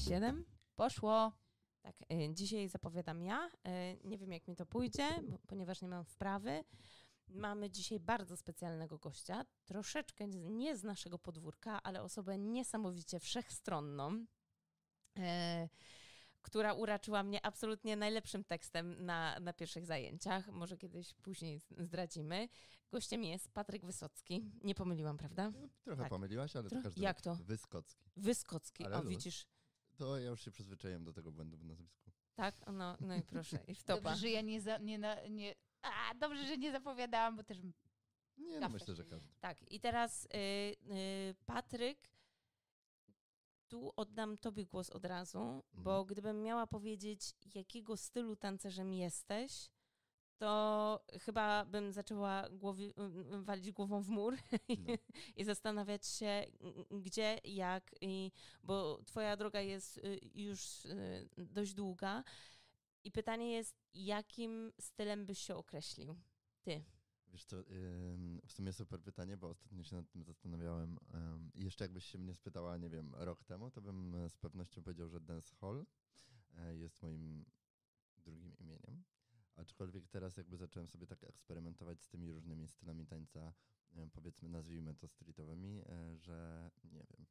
7. Poszło. Tak, dzisiaj zapowiadam ja. Nie wiem, jak mi to pójdzie, ponieważ nie mam wprawy. Mamy dzisiaj bardzo specjalnego gościa. Troszeczkę nie z naszego podwórka, ale osobę niesamowicie wszechstronną, która uraczyła mnie absolutnie najlepszym tekstem na pierwszych zajęciach. Może kiedyś później zdradzimy. Gościem jest Patryk Wysocki. Nie pomyliłam, prawda? Trochę tak. pomyliłaś, ale to każdy. Jak to? Wyskocki. Wyskocki. Ale O, widzisz. To ja już się przyzwyczaiłem do tego błędu w nazwisku. Tak? No i proszę. I wtopa. Dobrze, że ja dobrze, że nie zapowiadałam, bo też... Nie, no myślę, że każdy. Tak, i teraz Patryk, tu oddam tobie głos od razu, bo gdybym miała powiedzieć, jakiego stylu tancerzem jesteś, to chyba bym zaczęła walić głową w mur i zastanawiać się, gdzie, jak, bo twoja droga jest już dość długa. I pytanie jest, jakim stylem byś się określił? Ty. Wiesz co, w sumie super pytanie, bo ostatnio się nad tym zastanawiałem. Jeszcze jakbyś się mnie spytała, nie wiem, rok temu, to bym z pewnością powiedział, że dancehall jest moim drugim imieniem. Aczkolwiek teraz jakby zacząłem sobie tak eksperymentować z tymi różnymi stylami tańca, powiedzmy, nazwijmy to streetowymi, że nie wiem.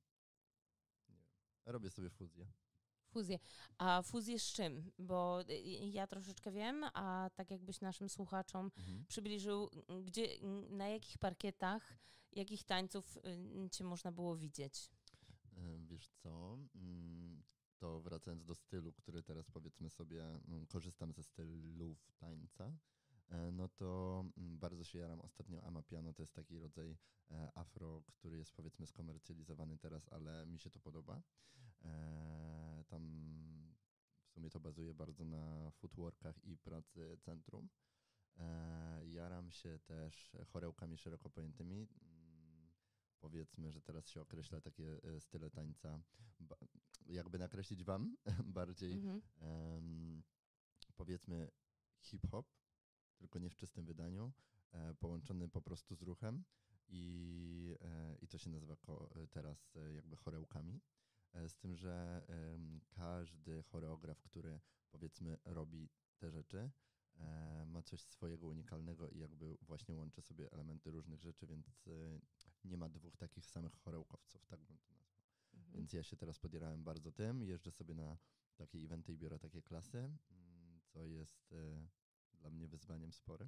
Robię sobie fuzję. Fuzję. A fuzję z czym? Bo ja troszeczkę wiem, a tak jakbyś naszym słuchaczom przybliżył, na jakich parkietach, jakich tańców cię można było widzieć? Wiesz co, to wracając do stylu, który teraz powiedzmy sobie, korzystam ze stylów tańca, no to bardzo się jaram ostatnio Amapiano. To jest taki rodzaj afro, który jest powiedzmy skomercjalizowany teraz, ale mi się to podoba. Tam w sumie to bazuje bardzo na footworkach i pracy centrum. Jaram się też chorełkami szeroko pojętymi. Powiedzmy, że teraz się określa takie style tańca, jakby nakreślić wam bardziej powiedzmy hip-hop, tylko nie w czystym wydaniu, połączony po prostu z ruchem i to się nazywa teraz jakby chorełkami. Z tym, że każdy choreograf, który powiedzmy robi te rzeczy, ma coś swojego unikalnego i jakby właśnie łączy sobie elementy różnych rzeczy, więc nie ma dwóch takich samych chorełkowców, tak bym to nazwał. Więc ja się teraz podjarałem bardzo tym, jeżdżę sobie na takie eventy i biorę takie klasy, co jest dla mnie wyzwaniem sporym,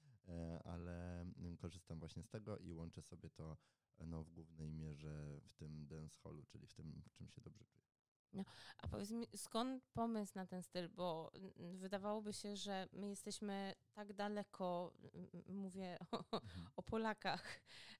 ale korzystam właśnie z tego i łączę sobie to w głównej mierze w tym dancehallu, czyli w tym, w czym się dobrze czuję. No, a powiedz mi, skąd pomysł na ten styl? Bo wydawałoby się, że my jesteśmy tak daleko, mówię o Polakach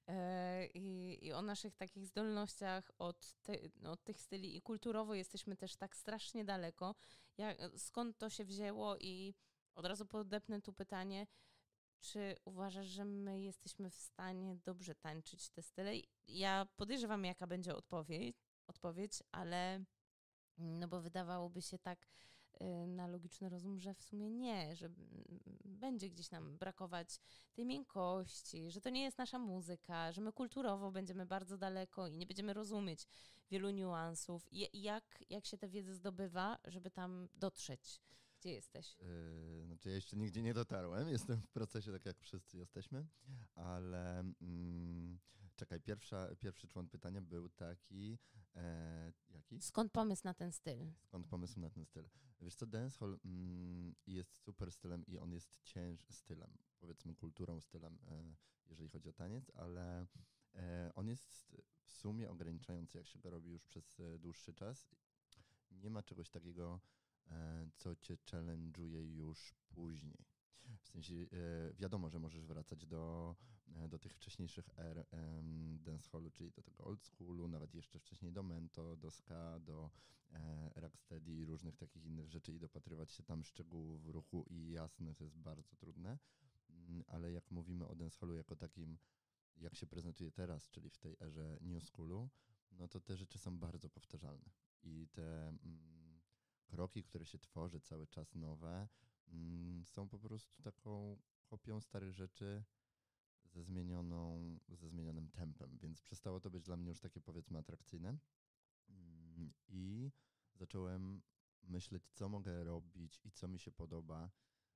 i o naszych takich zdolnościach od tych styli i kulturowo jesteśmy też tak strasznie daleko. Skąd to się wzięło? I od razu podepnę tu pytanie, czy uważasz, że my jesteśmy w stanie dobrze tańczyć te style? Ja podejrzewam, jaka będzie odpowiedź, ale no bo wydawałoby się tak na logiczny rozum, że w sumie nie, że będzie gdzieś nam brakować tej miękkości, że to nie jest nasza muzyka, że my kulturowo będziemy bardzo daleko i nie będziemy rozumieć wielu niuansów. Jak się tę wiedzę zdobywa, żeby tam dotrzeć? Gdzie jesteś? Znaczy ja jeszcze nigdzie nie dotarłem, jestem w procesie, tak jak wszyscy jesteśmy, ale czekaj, pierwszy człon pytania był taki, jaki? Skąd pomysł na ten styl? Skąd pomysł na ten styl? Wiesz co, dancehall jest super stylem i on jest stylem, powiedzmy kulturą, stylem, jeżeli chodzi o taniec, ale on jest w sumie ograniczający, jak się go robi już przez dłuższy czas. Nie ma czegoś takiego, co cię challenge'uje już później. W sensie wiadomo, że możesz wracać do tych wcześniejszych er dancehallu, czyli do tego old schoolu, nawet jeszcze wcześniej do mento, do ska, do rocksteady i różnych takich innych rzeczy i dopatrywać się tam szczegółów w ruchu i jasne, to jest bardzo trudne, ale jak mówimy o dancehallu jako takim, jak się prezentuje teraz, czyli w tej erze new schoolu, no to te rzeczy są bardzo powtarzalne i te kroki, które się tworzy cały czas nowe, są po prostu taką kopią starych rzeczy ze zmienionym tempem, więc przestało to być dla mnie już takie powiedzmy atrakcyjne. I zacząłem myśleć, co mogę robić i co mi się podoba,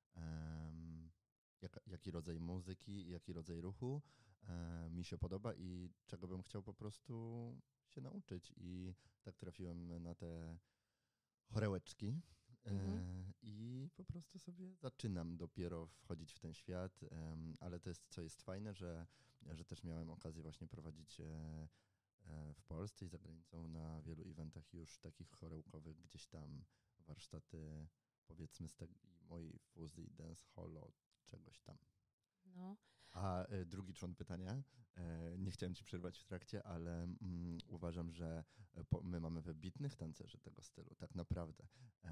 jaki rodzaj muzyki, jaki rodzaj ruchu mi się podoba i czego bym chciał po prostu się nauczyć. I tak trafiłem na te chorełeczki. I po prostu sobie zaczynam dopiero wchodzić w ten świat, ale to jest, co jest fajne, że też miałem okazję właśnie prowadzić w Polsce i za granicą na wielu eventach już takich chorełkowych, gdzieś tam warsztaty, powiedzmy z tej mojej fuzji dance hallu, czegoś tam. No. A drugi człon pytania, nie chciałem ci przerwać w trakcie, ale uważam, że my mamy wybitnych tancerzy tego stylu, tak naprawdę.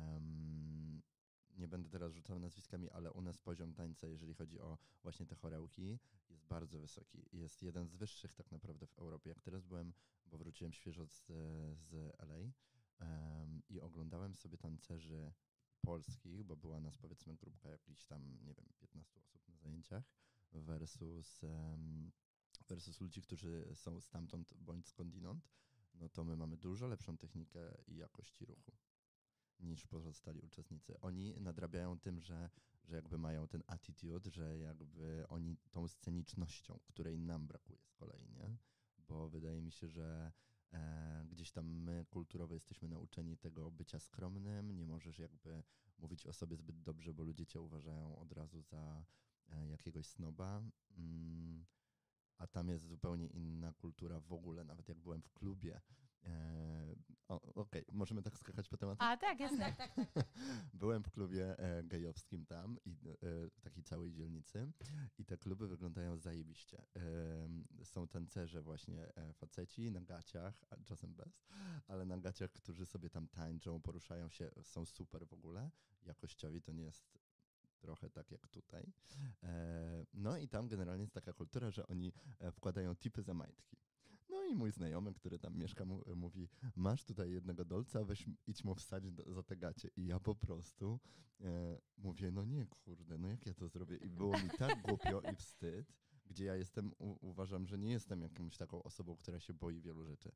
Nie będę teraz rzucał nazwiskami, ale u nas poziom tańca, jeżeli chodzi o właśnie te chorełki, jest bardzo wysoki. Jest jeden z wyższych tak naprawdę w Europie. Jak teraz byłem, bo wróciłem świeżo z LA i oglądałem sobie tancerzy polskich, bo była nas powiedzmy grupka jakichś tam, nie wiem, 15 osób na zajęciach versus ludzi, którzy są stamtąd bądź skądinąd, no to my mamy dużo lepszą technikę i jakości ruchu niż pozostali uczestnicy. Oni nadrabiają tym, że jakby mają ten attitude, że jakby oni tą scenicznością, której nam brakuje z kolei, nie? Bo wydaje mi się, że gdzieś tam my kulturowo jesteśmy nauczeni tego bycia skromnym, nie możesz jakby mówić o sobie zbyt dobrze, bo ludzie cię uważają od razu za jakiegoś snoba, a tam jest zupełnie inna kultura w ogóle, nawet jak byłem w klubie. Okej, możemy tak skakać po tematach? A tak, jasne. Tak. Byłem w klubie gejowskim tam, i w takiej całej dzielnicy i te kluby wyglądają zajebiście. Są tancerze właśnie faceci na gaciach, a czasem bez, ale na gaciach, którzy sobie tam tańczą, poruszają się, są super w ogóle. Jakościowi to nie jest trochę tak jak tutaj. No i tam generalnie jest taka kultura, że oni wkładają tipy za majtki. No i mój znajomy, który tam mieszka, mówi, masz tutaj jednego dolca, idź mu wstać za te gacie. I ja po prostu mówię, no nie, kurde, no jak ja to zrobię? I było mi tak głupio i wstyd, gdzie ja jestem, uważam, że nie jestem jakąś taką osobą, która się boi wielu rzeczy.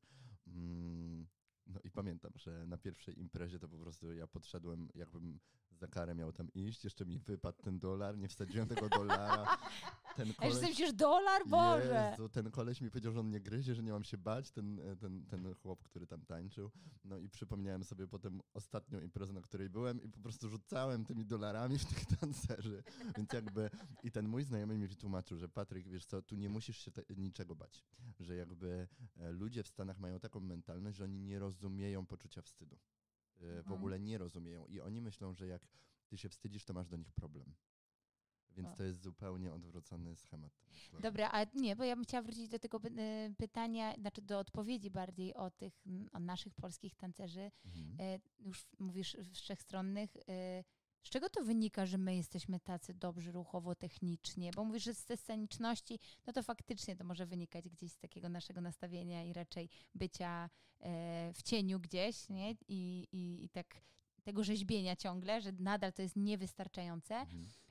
No i pamiętam, że na pierwszej imprezie to po prostu ja podszedłem, jakbym za karę miał tam iść, jeszcze mi wypadł ten dolar, nie wsadziłem tego dolara. Ten koleś, a myślisz, dolar? Boże! Jezu, ten koleś mi powiedział, że on nie gryzie, że nie mam się bać, ten chłop, który tam tańczył. No i przypomniałem sobie potem ostatnią imprezę, na której byłem i po prostu rzucałem tymi dolarami w tych tancerzy. Więc jakby i ten mój znajomy mi wytłumaczył, że Patryk, wiesz co, tu nie musisz się niczego bać. Że jakby ludzie w Stanach mają taką mentalność, że oni nie rozumieją poczucia wstydu. W ogóle nie rozumieją i oni myślą, że jak ty się wstydzisz, to masz do nich problem. Więc to jest zupełnie odwrócony schemat. Dobra, a nie, bo ja bym chciała wrócić do tego pytania, znaczy do odpowiedzi bardziej o naszych polskich tancerzy. Już mówisz wszechstronnych. Z czego to wynika, że my jesteśmy tacy dobrzy ruchowo, technicznie? Bo mówisz, że ze sceniczności, no to faktycznie to może wynikać gdzieś z takiego naszego nastawienia i raczej bycia w cieniu gdzieś, nie? I tak tego rzeźbienia ciągle, że nadal to jest niewystarczające.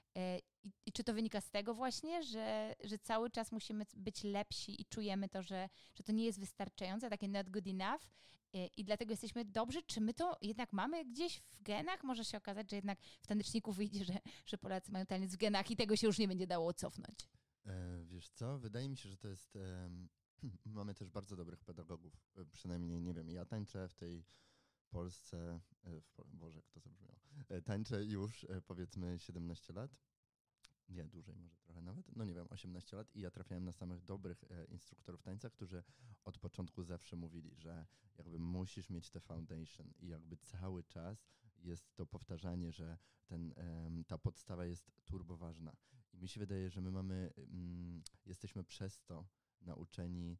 I czy to wynika z tego właśnie, że cały czas musimy być lepsi i czujemy to, że to nie jest wystarczające, takie not good enough i dlatego jesteśmy dobrzy? Czy my to jednak mamy gdzieś w genach? Może się okazać, że jednak w taneczniku wyjdzie, że Polacy mają taniec w genach i tego się już nie będzie dało cofnąć. Wiesz co, wydaje mi się, że to jest... mamy też bardzo dobrych pedagogów, przynajmniej, nie wiem, ja tańczę w tej Polsce, Boże, jak to zabrzmiało, tańczę już powiedzmy 17 lat. Nie, dłużej może trochę nawet, no nie wiem, 18 lat i ja trafiałem na samych dobrych instruktorów tańca, którzy od początku zawsze mówili, że jakby musisz mieć te foundation i jakby cały czas jest to powtarzanie, że ta podstawa jest turbo ważna. I mi się wydaje, że my jesteśmy przez to nauczeni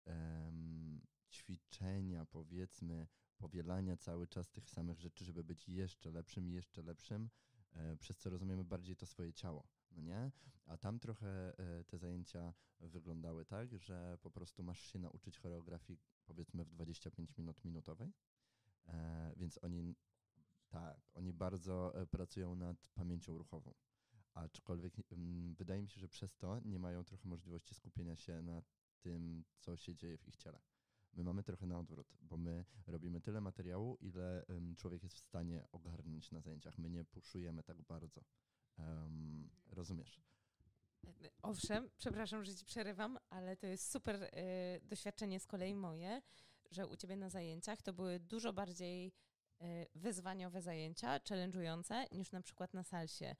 ćwiczenia, powiedzmy, powielania cały czas tych samych rzeczy, żeby być jeszcze lepszym, przez co rozumiemy bardziej to swoje ciało. No nie? A tam trochę te zajęcia wyglądały tak, że po prostu masz się nauczyć choreografii powiedzmy w 25 minut minutowej, więc oni bardzo pracują nad pamięcią ruchową. Aczkolwiek wydaje mi się, że przez to nie mają trochę możliwości skupienia się na tym, co się dzieje w ich ciele. My mamy trochę na odwrót, bo my robimy tyle materiału, ile człowiek jest w stanie ogarnąć na zajęciach. My nie puszujemy tak bardzo. Rozumiesz? Owszem, przepraszam, że ci przerywam, ale to jest super doświadczenie z kolei moje, że u ciebie na zajęciach to były dużo bardziej wyzwaniowe zajęcia, challenge'ujące, niż na przykład na salsie,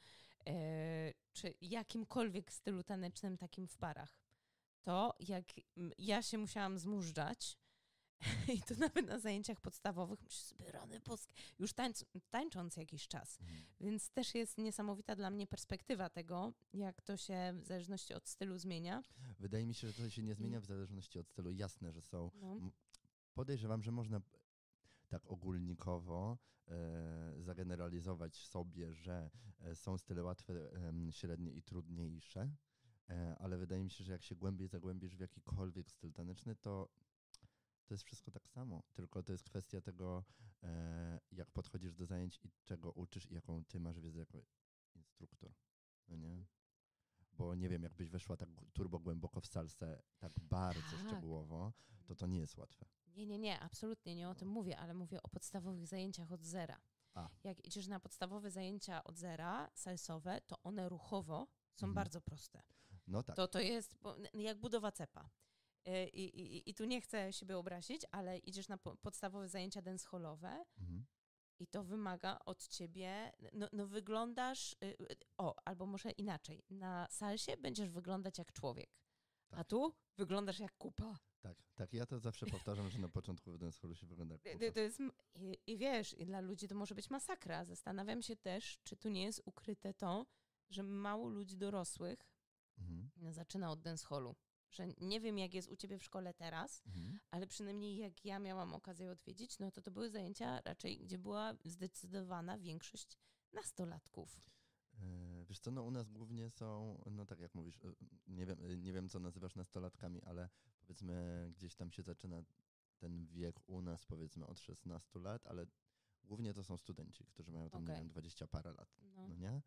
czy jakimkolwiek stylu tanecznym takim w parach. To jak ja się musiałam zmużdżać i to nawet na zajęciach podstawowych, myślę sobie, rany boskie, już tańcząc jakiś czas. Więc też jest niesamowita dla mnie perspektywa tego, jak to się w zależności od stylu zmienia. Wydaje mi się, że to się nie zmienia w zależności od stylu. Jasne, że są. Podejrzewam, że można tak ogólnikowo zageneralizować sobie, że są style łatwe, średnie i trudniejsze, ale wydaje mi się, że jak się głębiej zagłębisz w jakikolwiek styl taneczny, to jest wszystko tak samo, tylko to jest kwestia tego, jak podchodzisz do zajęć i czego uczysz i jaką ty masz wiedzę jako instruktor, no nie? Bo nie wiem, jakbyś weszła tak turbo głęboko w salsę, tak bardzo szczegółowo, to nie jest łatwe. Nie, absolutnie nie o tym mówię, ale mówię o podstawowych zajęciach od zera. Jak idziesz na podstawowe zajęcia od zera, salsowe, to one ruchowo są bardzo proste. No tak. To jest jak budowa cepa. I tu nie chcę siebie obrazić, ale idziesz na podstawowe zajęcia dancehallowe i to wymaga od ciebie, no wyglądasz, albo może inaczej, na salsie będziesz wyglądać jak człowiek, a tu wyglądasz jak kupa. Tak, ja to zawsze powtarzam, że na początku w dancehallu się wygląda jak kupa. To jest, i wiesz, i dla ludzi to może być masakra. Zastanawiam się też, czy tu nie jest ukryte to, że mało ludzi dorosłych zaczyna od dancehallu. Że nie wiem, jak jest u ciebie w szkole teraz, ale przynajmniej jak ja miałam okazję odwiedzić, no to były zajęcia raczej, gdzie była zdecydowana większość nastolatków. Wiesz co, no u nas głównie są, no tak jak mówisz, nie wiem co nazywasz nastolatkami, ale powiedzmy gdzieś tam się zaczyna ten wiek u nas powiedzmy od 16 lat, ale głównie to są studenci, którzy mają tam, nie wiem, 20 parę lat, no nie?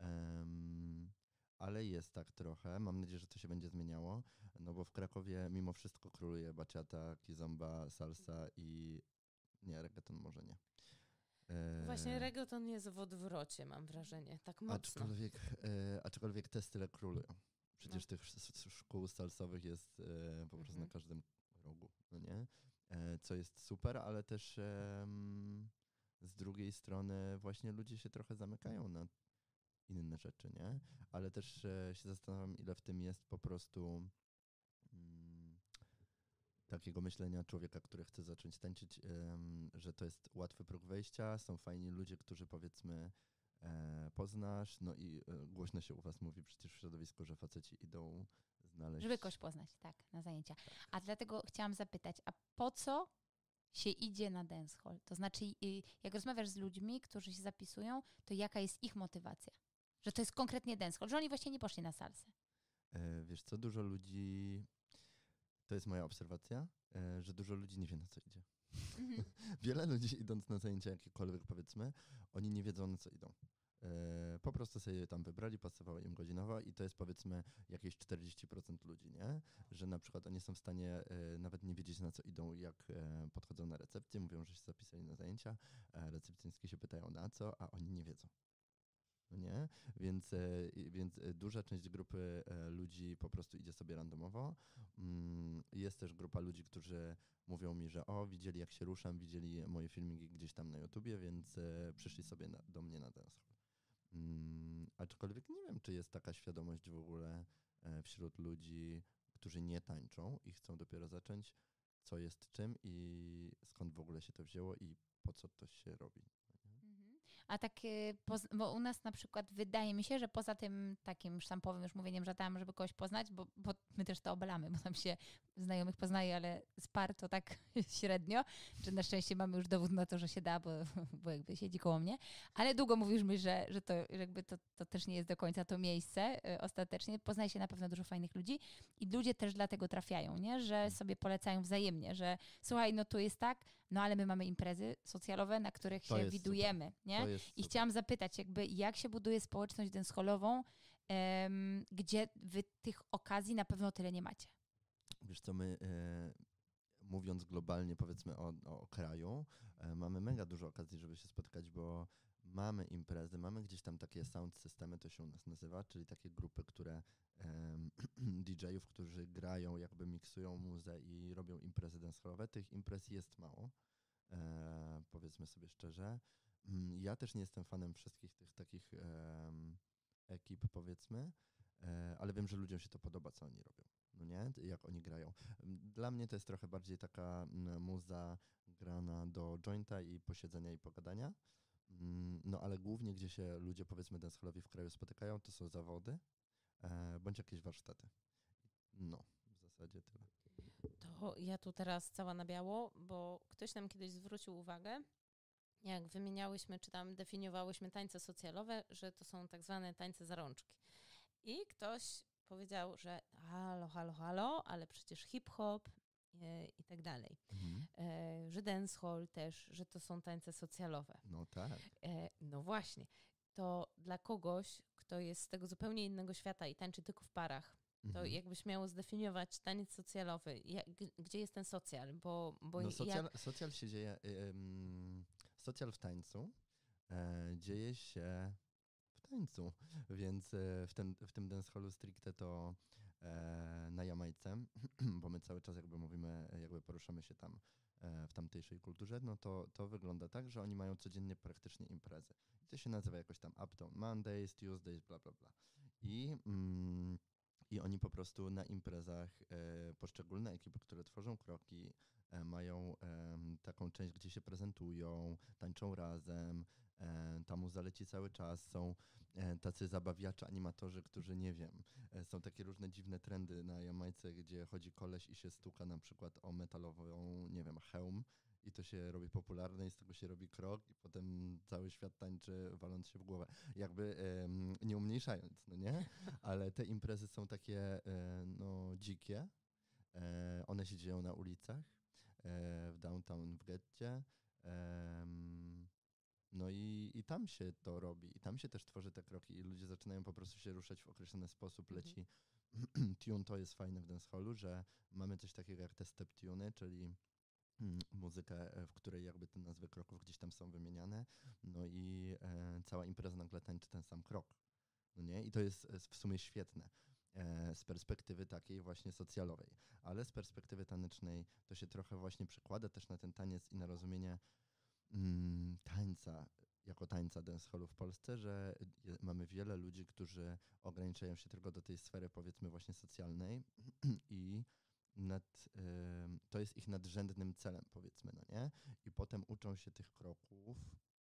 Ale jest tak trochę, mam nadzieję, że to się będzie zmieniało, no bo w Krakowie mimo wszystko króluje bachata, kizomba, salsa i nie, reggaeton może nie. Właśnie reggaeton jest w odwrocie, mam wrażenie, tak mocno. Aczkolwiek te style królują. Przecież tych szkół salsowych jest po prostu na każdym rogu, no nie? Co jest super, ale też z drugiej strony właśnie ludzie się trochę zamykają na inne rzeczy, nie? Ale też się zastanawiam, ile w tym jest po prostu takiego myślenia człowieka, który chce zacząć tańczyć, że to jest łatwy próg wejścia, są fajni ludzie, którzy powiedzmy poznasz, no i głośno się u was mówi przecież w środowisku, że faceci idą znaleźć... Żeby kogoś poznać, tak, na zajęcia. A dlatego chciałam zapytać, a po co się idzie na dancehall? To znaczy, jak rozmawiasz z ludźmi, którzy się zapisują, to jaka jest ich motywacja? Że to jest konkretnie dancehall, że oni właśnie nie poszli na salsę. Wiesz co, dużo ludzi, to jest moja obserwacja, że dużo ludzi nie wie, na co idzie. Wiele ludzi idąc na zajęcia jakiekolwiek powiedzmy, oni nie wiedzą, na co idą. Po prostu sobie tam wybrali, pasowała im godzinowa i to jest powiedzmy jakieś 40% ludzi, nie? Że na przykład oni są w stanie nawet nie wiedzieć, na co idą, jak podchodzą na recepcję, mówią, że się zapisali na zajęcia, recepcjonistki się pytają na co, a oni nie wiedzą. No nie? Więc duża część grupy ludzi po prostu idzie sobie randomowo. Jest też grupa ludzi, którzy mówią mi, że widzieli jak się ruszam, widzieli moje filmiki gdzieś tam na YouTubie, więc przyszli sobie do mnie na dancehall. Aczkolwiek nie wiem, czy jest taka świadomość w ogóle wśród ludzi, którzy nie tańczą i chcą dopiero zacząć, co jest czym i skąd w ogóle się to wzięło i po co to się robi. A tak, bo u nas na przykład wydaje mi się, że poza tym takim sztampowym już mówieniem, że tam, żeby kogoś poznać, bo my też to obalamy, bo tam się znajomych poznaje, ale z par to tak średnio, że na szczęście mamy już dowód na to, że się da, bo jakby siedzi koło mnie, ale długo mówiliśmy, że to jakby to też nie jest do końca to miejsce ostatecznie. Poznaje się na pewno dużo fajnych ludzi i ludzie też dlatego trafiają, nie? Że sobie polecają wzajemnie, że słuchaj, no tu jest tak, no ale my mamy imprezy socjalowe, na których się widujemy, super. Nie? I chciałam zapytać, jakby jak się buduje społeczność dancehallową, gdzie wy tych okazji na pewno tyle nie macie? Wiesz co, mówiąc globalnie, powiedzmy o kraju, mamy mega dużo okazji, żeby się spotkać, bo mamy imprezy, mamy gdzieś tam takie sound systemy, to się u nas nazywa, czyli takie grupy, które DJ-ów, którzy grają, jakby miksują muzę i robią imprezy dancehallowe. Tych imprez jest mało, powiedzmy sobie szczerze. Ja też nie jestem fanem wszystkich tych takich ekip, powiedzmy, ale wiem, że ludziom się to podoba, co oni robią, no nie? Jak oni grają. Dla mnie to jest trochę bardziej taka muza grana do jointa i posiedzenia i pogadania. No ale głównie, gdzie się ludzie, powiedzmy, dancehallowi w kraju spotykają, to są zawody bądź jakieś warsztaty. No, w zasadzie tyle. To ja tu teraz cała na biało, bo ktoś nam kiedyś zwrócił uwagę, jak wymieniałyśmy, czy tam definiowałyśmy tańce socjalowe, że to są tak zwane tańce za rączki. I ktoś powiedział, że halo, ale przecież hip-hop i tak dalej. Że dancehall też, że to są tańce socjalowe. No tak. No właśnie. To dla kogoś, kto jest z tego zupełnie innego świata i tańczy tylko w parach, to jakbyś miało zdefiniować taniec socjalowy, gdzie jest ten socjal? Bo no socjal się dzieje, socjal w tańcu dzieje się w tańcu, więc w tym dancehallu stricte to na Jamajce, bo my cały czas jakby mówimy, jakby poruszamy się tam w tamtejszej kulturze, no to wygląda tak, że oni mają codziennie praktycznie imprezy. I to się nazywa jakoś tam Uptown Mondays, Tuesdays, bla, bla, bla. I oni po prostu na imprezach poszczególne ekipy, które tworzą kroki, mają taką część, gdzie się prezentują, tańczą razem, ta muza leci cały czas, są tacy zabawiacze, animatorzy, którzy nie wiem, są takie różne dziwne trendy na Jamajce, gdzie chodzi koleś i się stuka na przykład o metalową, nie wiem, hełm i to się robi popularne i z tego się robi krok i potem cały świat tańczy, waląc się w głowę. Jakby nie umniejszając, no nie? Ale te imprezy są takie no dzikie. One się dzieją na ulicach, w downtown, w getcie. No i tam się to robi. I tam się też tworzy te kroki i ludzie zaczynają po prostu się ruszać w określony sposób. Leci tune, to jest fajne w dancehallu, że mamy coś takiego jak te step tuny, czyli muzykę, w której jakby te nazwy kroków gdzieś tam są wymieniane. No i cała impreza nagle tańczy ten sam krok. No nie? I to jest w sumie świetne z perspektywy takiej właśnie socjalowej. Ale z perspektywy tanecznej to się trochę właśnie przekłada też na ten taniec i na rozumienie tańca jako tańca dancehallu w Polsce, że mamy wiele ludzi, którzy ograniczają się tylko do tej sfery powiedzmy właśnie socjalnej i to jest ich nadrzędnym celem powiedzmy, no nie? I potem uczą się tych kroków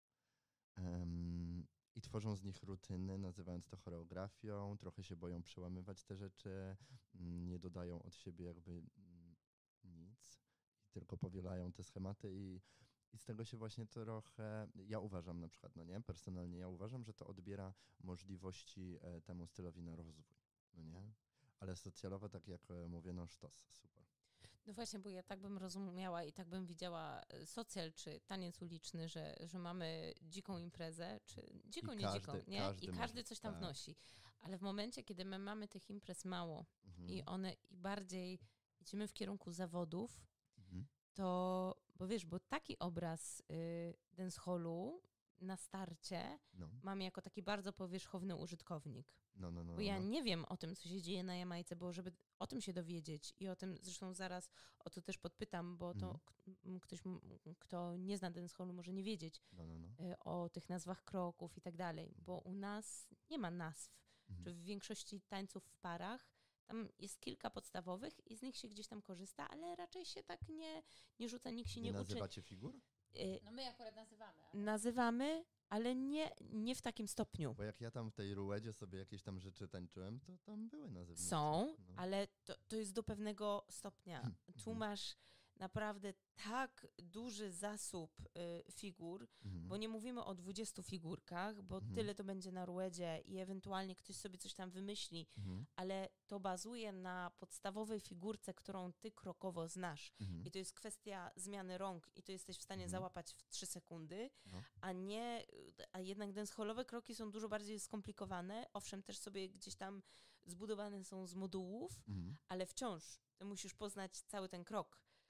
i tworzą z nich rutyny, nazywając to choreografią, trochę się boją przełamywać te rzeczy, nie dodają od siebie jakby nic i tylko powielają te schematy i z tego się właśnie trochę, ja uważam na przykład, no nie, personalnie ja uważam, że to odbiera możliwości temu stylowi na rozwój, no nie? Ale socjalowe, tak jak mówię, no sztos, super. No właśnie, bo ja tak bym rozumiała i tak bym widziała socjal czy taniec uliczny, że mamy dziką imprezę, czy dziką, nie dziką, nie? I każdy coś tam wnosi. Ale w momencie, kiedy my mamy tych imprez mało i one i bardziej idziemy w kierunku zawodów, to, bo wiesz, bo taki obraz dancehallu na starcie mam jako taki bardzo powierzchowny użytkownik. Bo ja nie wiem o tym, co się dzieje na Jamajce, bo żeby o tym się dowiedzieć i o tym, zresztą zaraz o to też podpytam, bo to ktoś, kto nie zna dancehallu, może nie wiedzieć o tych nazwach kroków i tak dalej, bo u nas nie ma nazw. Czy w większości tańców w parach tam jest kilka podstawowych i z nich się gdzieś tam korzysta, ale raczej się tak nie rzuca, nikt się nie uczy. Nie nazywacie figur? No my akurat nazywamy. Nazywamy, ale nie w takim stopniu. Bo jak ja tam w tej ruedzie sobie jakieś tam rzeczy tańczyłem, to tam były nazywnice. Są, ale to jest do pewnego stopnia. Tu masz naprawdę tak duży zasób figur, bo nie mówimy o 20 figurkach, bo tyle to będzie na ruedzie i ewentualnie ktoś sobie coś tam wymyśli, ale to bazuje na podstawowej figurce, którą ty krokowo znasz. I to jest kwestia zmiany rąk i to jesteś w stanie załapać w 3 sekundy, a jednak dancehallowe kroki są dużo bardziej skomplikowane. Owszem, też sobie gdzieś tam zbudowane są z modułów, ale wciąż ty musisz poznać cały ten krok.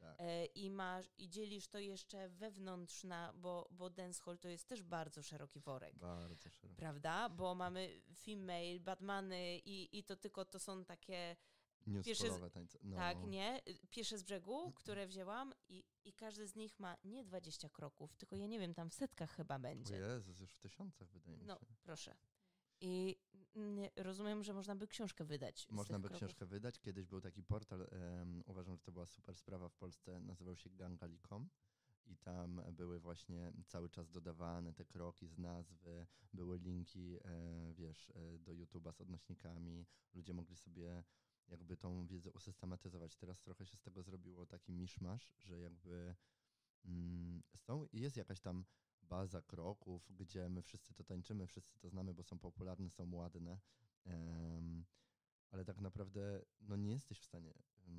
Tak. I dzielisz to jeszcze wewnątrz, bo dancehall to jest też bardzo szeroki worek. Bardzo szeroko. Prawda? Bo mamy female, Batmany i to są takie Newsfallowe tańce. No. tak, nie? Piesze z brzegu, które wzięłam i każdy z nich ma nie 20 kroków, tylko ja nie wiem, tam w setkach chyba O będzie. Jezus, już w 1000 wydaje mi No, się. proszę. I rozumiem, że można by książkę wydać. Można by kroków. książkę wydać. Kiedyś był taki portal, uważam, że to była super sprawa w Polsce, nazywał się Gangali.com i tam były właśnie cały czas dodawane te kroki z nazwy, były linki, do YouTube'a z odnośnikami. Ludzie mogli sobie jakby tą wiedzę usystematyzować. Teraz trochę się z tego zrobiło taki miszmasz, że jakby jest jakaś tam baza kroków, gdzie my wszyscy to tańczymy, wszyscy to znamy, bo są popularne, są ładne, ale tak naprawdę nie jesteś w stanie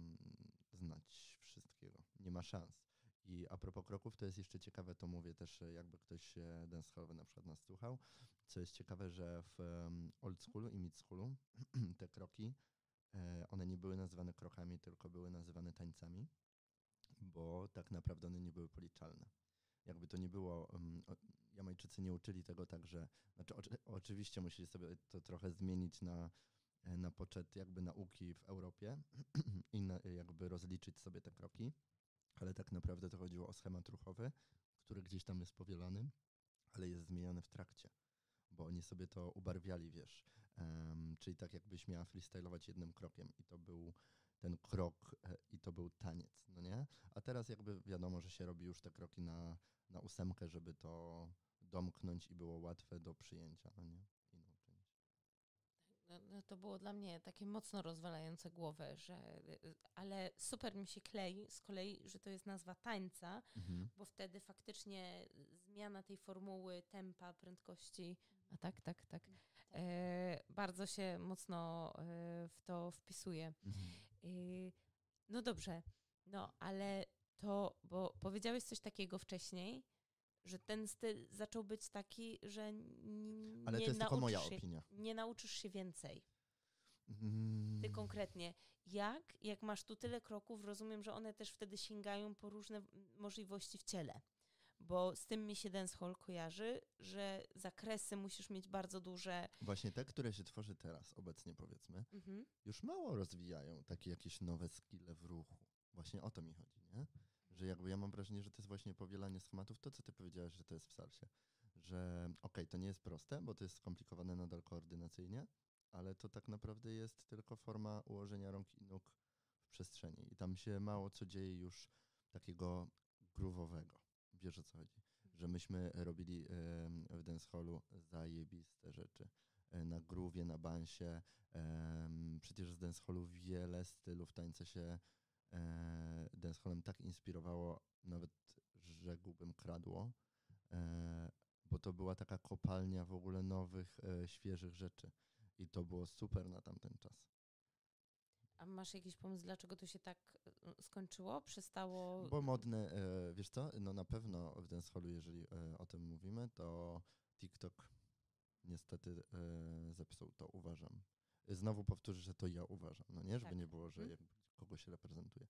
znać wszystkiego. Nie ma szans. I a propos kroków, to jest jeszcze ciekawe, to mówię też, jakby ktoś dancehallowy na przykład nas słuchał, co jest ciekawe, że w old schoolu i mid schoolu te kroki, one nie były nazywane krokami, tylko były nazywane tańcami, bo tak naprawdę one nie były policzalne. Jakby to nie było, Jamajczycy nie uczyli tego tak, że, znaczy oczywiście musieli sobie to trochę zmienić na poczet jakby nauki w Europie i jakby rozliczyć sobie te kroki, ale tak naprawdę to chodziło o schemat ruchowy, który gdzieś tam jest powielany, ale jest zmieniany w trakcie, bo oni sobie to ubarwiali, wiesz, czyli tak jakbyś miała freestylować jednym krokiem i to był ten krok i to był taniec, no nie? A teraz jakby wiadomo, że się robi już te kroki na 8, żeby to domknąć i było łatwe do przyjęcia, no nie? I nauczenia. No, to było dla mnie takie mocno rozwalające głowę, ale super mi się klei z kolei, że to jest nazwa tańca, bo wtedy faktycznie zmiana tej formuły, tempa, prędkości, a tak. Bardzo się mocno w to wpisuje. No dobrze, ale bo powiedziałeś coś takiego wcześniej, że ten styl zaczął być taki, że ale to jest tylko moja opinia. Nie nauczysz się więcej. Ty konkretnie. Jak masz tu tyle kroków, rozumiem, że one też wtedy sięgają po różne możliwości w ciele. Bo z tym mi się dancehall kojarzy, że zakresy musisz mieć bardzo duże. Właśnie te, które się tworzy teraz, obecnie powiedzmy, już mało rozwijają takie jakieś nowe skille w ruchu. Właśnie o to mi chodzi, nie? Że jakby ja mam wrażenie, że to jest właśnie powielanie schematów, to co ty powiedziałaś, że to jest w salsie. Że to nie jest proste, bo to jest skomplikowane nadal koordynacyjnie, ale to tak naprawdę jest tylko forma ułożenia rąk i nóg w przestrzeni. I tam się mało co dzieje już takiego groove'owego. Wiesz, o co chodzi? Że myśmy robili w dancehallu zajebiste rzeczy. Na groove'ie, na bansie. Przecież z dancehallu wiele stylów tańca się dancehallem tak inspirowało, nawet rzekłbym kradło, bo to była taka kopalnia w ogóle nowych, świeżych rzeczy. I to było super na tamten czas. A masz jakiś pomysł, dlaczego to się tak skończyło? Przestało... Bo modne, wiesz co, na pewno w dancehallu, jeżeli o tym mówimy, to TikTok niestety zepsuł to, uważam. Znowu powtórzę, że to ja uważam, no nie? Żeby nie było, że kogoś reprezentuje.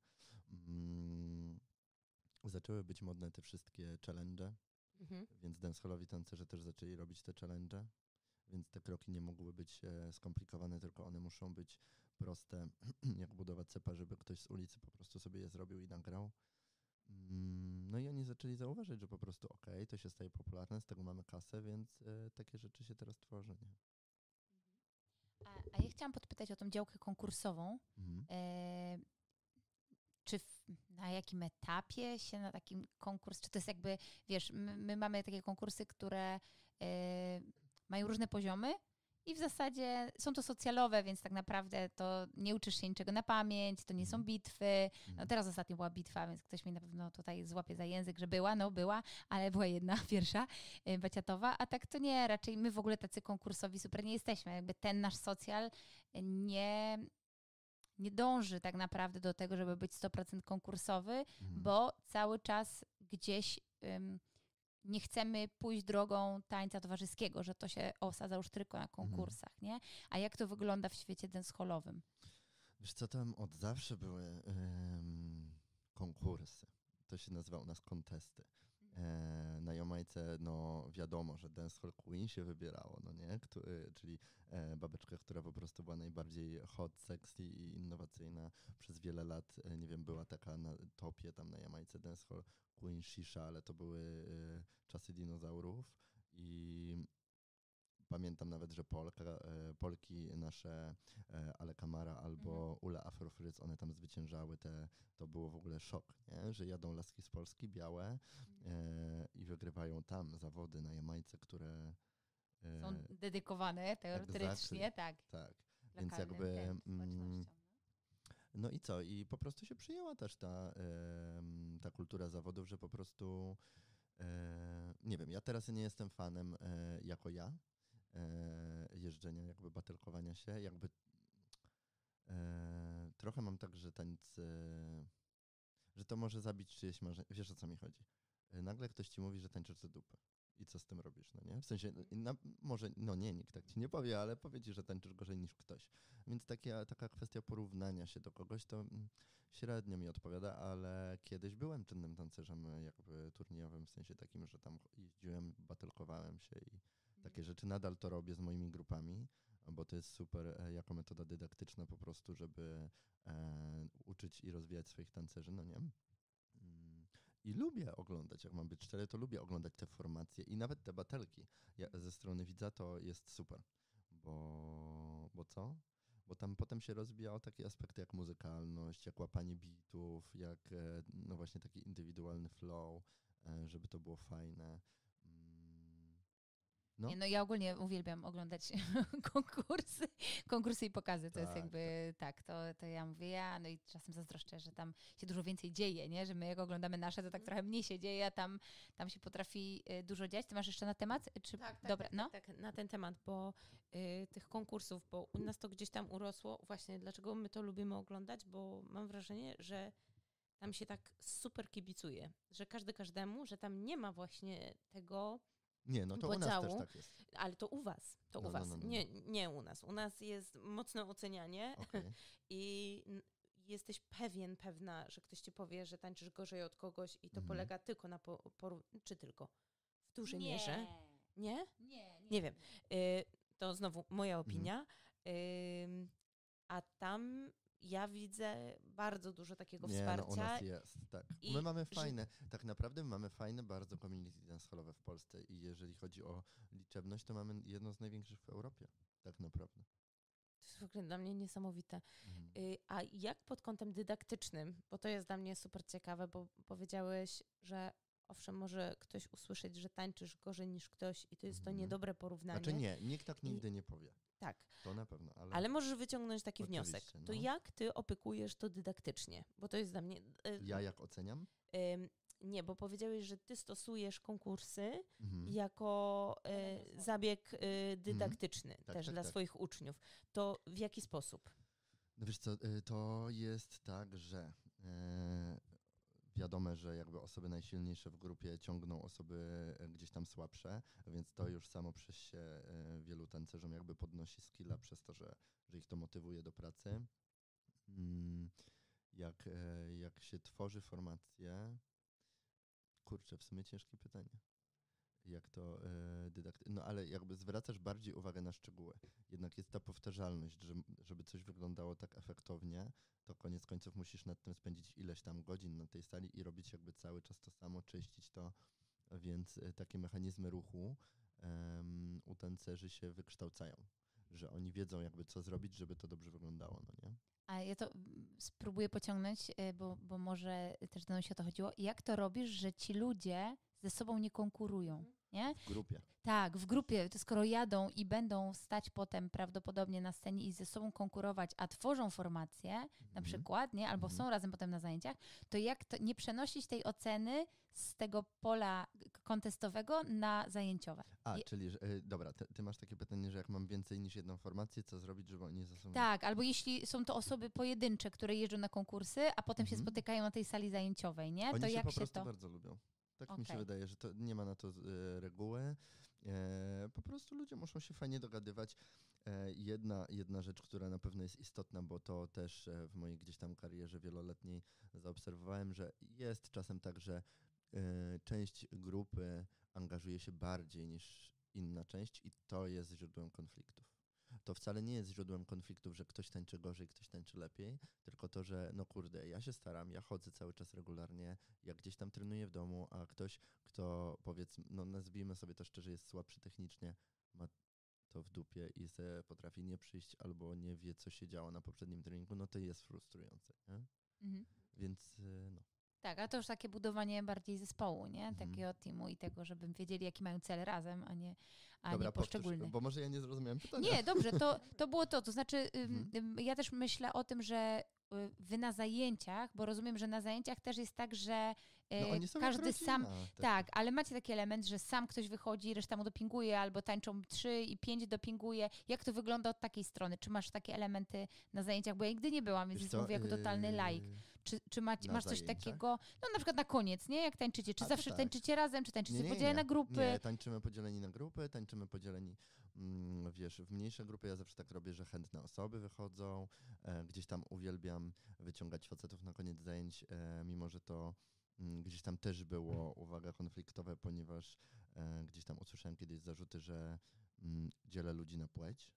Zaczęły być modne te wszystkie challenge, więc dancehallowi tancerze też zaczęli robić te challenge, więc te kroki nie mogły być skomplikowane, tylko one muszą być proste, jak budowa cepa, żeby ktoś z ulicy po prostu sobie je zrobił i nagrał. No i oni zaczęli zauważyć, że po prostu to się staje popularne, z tego mamy kasę, więc takie rzeczy się teraz tworzy. Nie? A ja chciałam podpytać o tą działkę konkursową. Czy na jakim etapie się na takim konkurs, czy to jest jakby, wiesz, my mamy takie konkursy, które mają różne poziomy i w zasadzie są to socjalowe, więc tak naprawdę to nie uczysz się niczego na pamięć, to nie są bitwy. No teraz ostatnio była bitwa, więc ktoś mnie na pewno tutaj złapie za język, że była, ale była jedna pierwsza, baciatowa, a tak to nie, raczej my w ogóle tacy konkursowi super nie jesteśmy. Jakby ten nasz socjal nie dąży tak naprawdę do tego, żeby być 100% konkursowy, bo cały czas gdzieś nie chcemy pójść drogą tańca towarzyskiego, że to się osadza już tylko na konkursach, nie? A jak to wygląda w świecie dancehallowym? Wiesz co, tam od zawsze były konkursy. To się nazywa u nas kontesty. Na Jamajce, no wiadomo, że Dancehall Queen się wybierało, no nie? Czyli babeczka, która po prostu była najbardziej hot, sexy i innowacyjna przez wiele lat. Nie wiem, była taka na topie tam na Jamajce Dancehall Queen Shisha, ale to były czasy dinozaurów i pamiętam nawet, że Polki nasze, Ale Kamara albo Ula Afrofryz, one tam zwyciężały. To było w ogóle szok, nie? Że jadą laski z Polski, białe i wygrywają tam zawody na Jamajce, które są dedykowane teoretycznie, tak. Tak, więc jakby... No i co? I po prostu się przyjęła też ta kultura zawodów, że po prostu... nie wiem, ja teraz nie jestem fanem jako ja, jeżdżenia, jakby batalkowania się, jakby trochę mam tak, że że to może zabić czyjeś marzenie. Wiesz, o co mi chodzi? Nagle ktoś ci mówi, że tańczysz do dupy. I co z tym robisz, no nie? W sensie, może, no nie, nikt tak ci nie powie, ale powie ci, że tańczysz gorzej niż ktoś. Więc taka kwestia porównania się do kogoś, to średnio mi odpowiada, ale kiedyś byłem czynnym tancerzem jakby turniejowym, w sensie takim, że tam jeździłem, batalkowałem się i takie rzeczy. Nadal to robię z moimi grupami, bo to jest super jako metoda dydaktyczna po prostu, żeby uczyć i rozwijać swoich tancerzy, no nie? I lubię oglądać, jak mam być szczery, to lubię oglądać te formacje i nawet te batelki. Ze strony widza to jest super, bo co? Bo tam potem się rozwijało takie aspekty jak muzykalność, jak łapanie beatów, jak no właśnie taki indywidualny flow, żeby to było fajne. No. Nie, no ja ogólnie uwielbiam oglądać konkursy i pokazy. To jest jakby to ja mówię, no i czasem zazdroszczę, że tam się dużo więcej dzieje, nie? Że my jak oglądamy nasze, to tak trochę mniej się dzieje, a tam się potrafi dużo dziać. Ty masz jeszcze na temat? Czy... Dobra, tak, na ten temat, bo tych konkursów, bo u nas to gdzieś tam urosło. Właśnie dlaczego my to lubimy oglądać, bo mam wrażenie, że tam się tak super kibicuje, że każdy każdemu, że tam nie ma właśnie tego... Nie, no to podziału, u nas też tak jest. Ale to u was, u was. No. Nie u nas. U nas jest mocne ocenianie i jesteś pewna, że ktoś ci powie, że tańczysz gorzej od kogoś i to polega tylko na czy tylko? W dużej mierze. Nie? Nie wiem. To znowu moja opinia. A tam ja widzę bardzo dużo takiego wsparcia. No u nas jest, tak. My mamy fajne, tak naprawdę mamy fajne bardzo community dancehallowe w Polsce i jeżeli chodzi o liczebność, to mamy jedno z największych w Europie, tak naprawdę. To jest w ogóle dla mnie niesamowite. A jak pod kątem dydaktycznym, bo to jest dla mnie super ciekawe, bo powiedziałeś, że owszem, może ktoś usłyszeć, że tańczysz gorzej niż ktoś i to jest to niedobre porównanie. Znaczy nie, nikt tak nigdy nie powie. Tak. To na pewno. Ale możesz wyciągnąć taki wniosek. To jak ty opykujesz to dydaktycznie? Bo to jest dla mnie... Ja jak oceniam? Nie, bo powiedziałeś, że ty stosujesz konkursy jako zabieg dydaktyczny też dla swoich uczniów. To w jaki sposób? No wiesz co, to jest tak, że wiadomo, że jakby osoby najsilniejsze w grupie ciągną osoby gdzieś tam słabsze, więc to już samo przez się wielu tancerzom jakby podnosi skilla przez to, że ich to motywuje do pracy. Jak się tworzy formację, kurczę, w sumie ciężkie pytanie. Jak to no ale jakby zwracasz bardziej uwagę na szczegóły. Jednak jest ta powtarzalność, żeby coś wyglądało tak efektownie, to koniec końców musisz nad tym spędzić ileś tam godzin na tej sali i robić jakby cały czas to samo, czyścić to, więc takie mechanizmy ruchu u tancerzy się wykształcają, że oni wiedzą jakby co zrobić, żeby to dobrze wyglądało, no nie? A ja to spróbuję pociągnąć, bo może też do nas o to chodziło. Jak to robisz, że ci ludzie ze sobą nie konkurują, nie? W grupie. Tak, w grupie. To skoro jadą i będą stać potem prawdopodobnie na scenie i ze sobą konkurować, a tworzą formację na przykład, nie? Albo są razem potem na zajęciach, to jak to nie przenosić tej oceny z tego pola kontestowego na zajęciowe? Czyli, dobra, ty masz takie pytanie, że jak mam więcej niż jedną formację, co zrobić, żeby oni ze sobą... Tak, albo jeśli są to osoby pojedyncze, które jeżdżą na konkursy, a potem się spotykają na tej sali zajęciowej, nie? Oni to się jak po się prostu to... bardzo lubią. Tak mi się wydaje, że to nie ma na to reguły Po prostu ludzie muszą się fajnie dogadywać. Jedna rzecz, która na pewno jest istotna, bo to też w mojej gdzieś tam karierze wieloletniej zaobserwowałem, że jest czasem tak, że część grupy angażuje się bardziej niż inna część i to jest źródłem konfliktów. To wcale nie jest źródłem konfliktów, że ktoś tańczy gorzej, ktoś tańczy lepiej, tylko to, że no kurde, ja się staram, ja chodzę cały czas regularnie, ja gdzieś tam trenuję w domu, a ktoś, kto powiedzmy, no nazwijmy sobie to szczerze, jest słabszy technicznie, ma to w dupie i se potrafi nie przyjść albo nie wie, co się działo na poprzednim treningu, no to jest frustrujące, nie? Więc no. Tak, a to już takie budowanie bardziej zespołu, nie? Takiego teamu i tego, żeby wiedzieli, jaki mają cel razem, a nie poszczególny. Powtórz, bo może ja nie zrozumiałem pytania. Nie, dobrze, to było to. To znaczy, ja też myślę o tym, że wy na zajęciach, bo rozumiem, że na zajęciach też jest tak, że oni są każdy jak sam... rodzina, Tak, ale macie taki element, że sam ktoś wychodzi, reszta mu dopinguje, albo tańczą 3 i 5 dopinguje. Jak to wygląda od takiej strony? Czy masz takie elementy na zajęciach? Bo ja nigdy nie byłam, więc mówię jako totalny laik. Czy masz coś takiego, no na przykład na koniec, nie? Jak tańczycie? Czy zawsze tańczycie razem, czy tańczycie podzieleni na grupy? Nie, tańczymy podzieleni na grupy, tańczymy podzieleni, wiesz, w mniejsze grupy. Ja zawsze tak robię, że chętne osoby wychodzą. Gdzieś tam uwielbiam wyciągać facetów na koniec zajęć, mimo że to gdzieś tam też było, uwaga, konfliktowe, ponieważ gdzieś tam usłyszałem kiedyś zarzuty, że dzielę ludzi na płeć.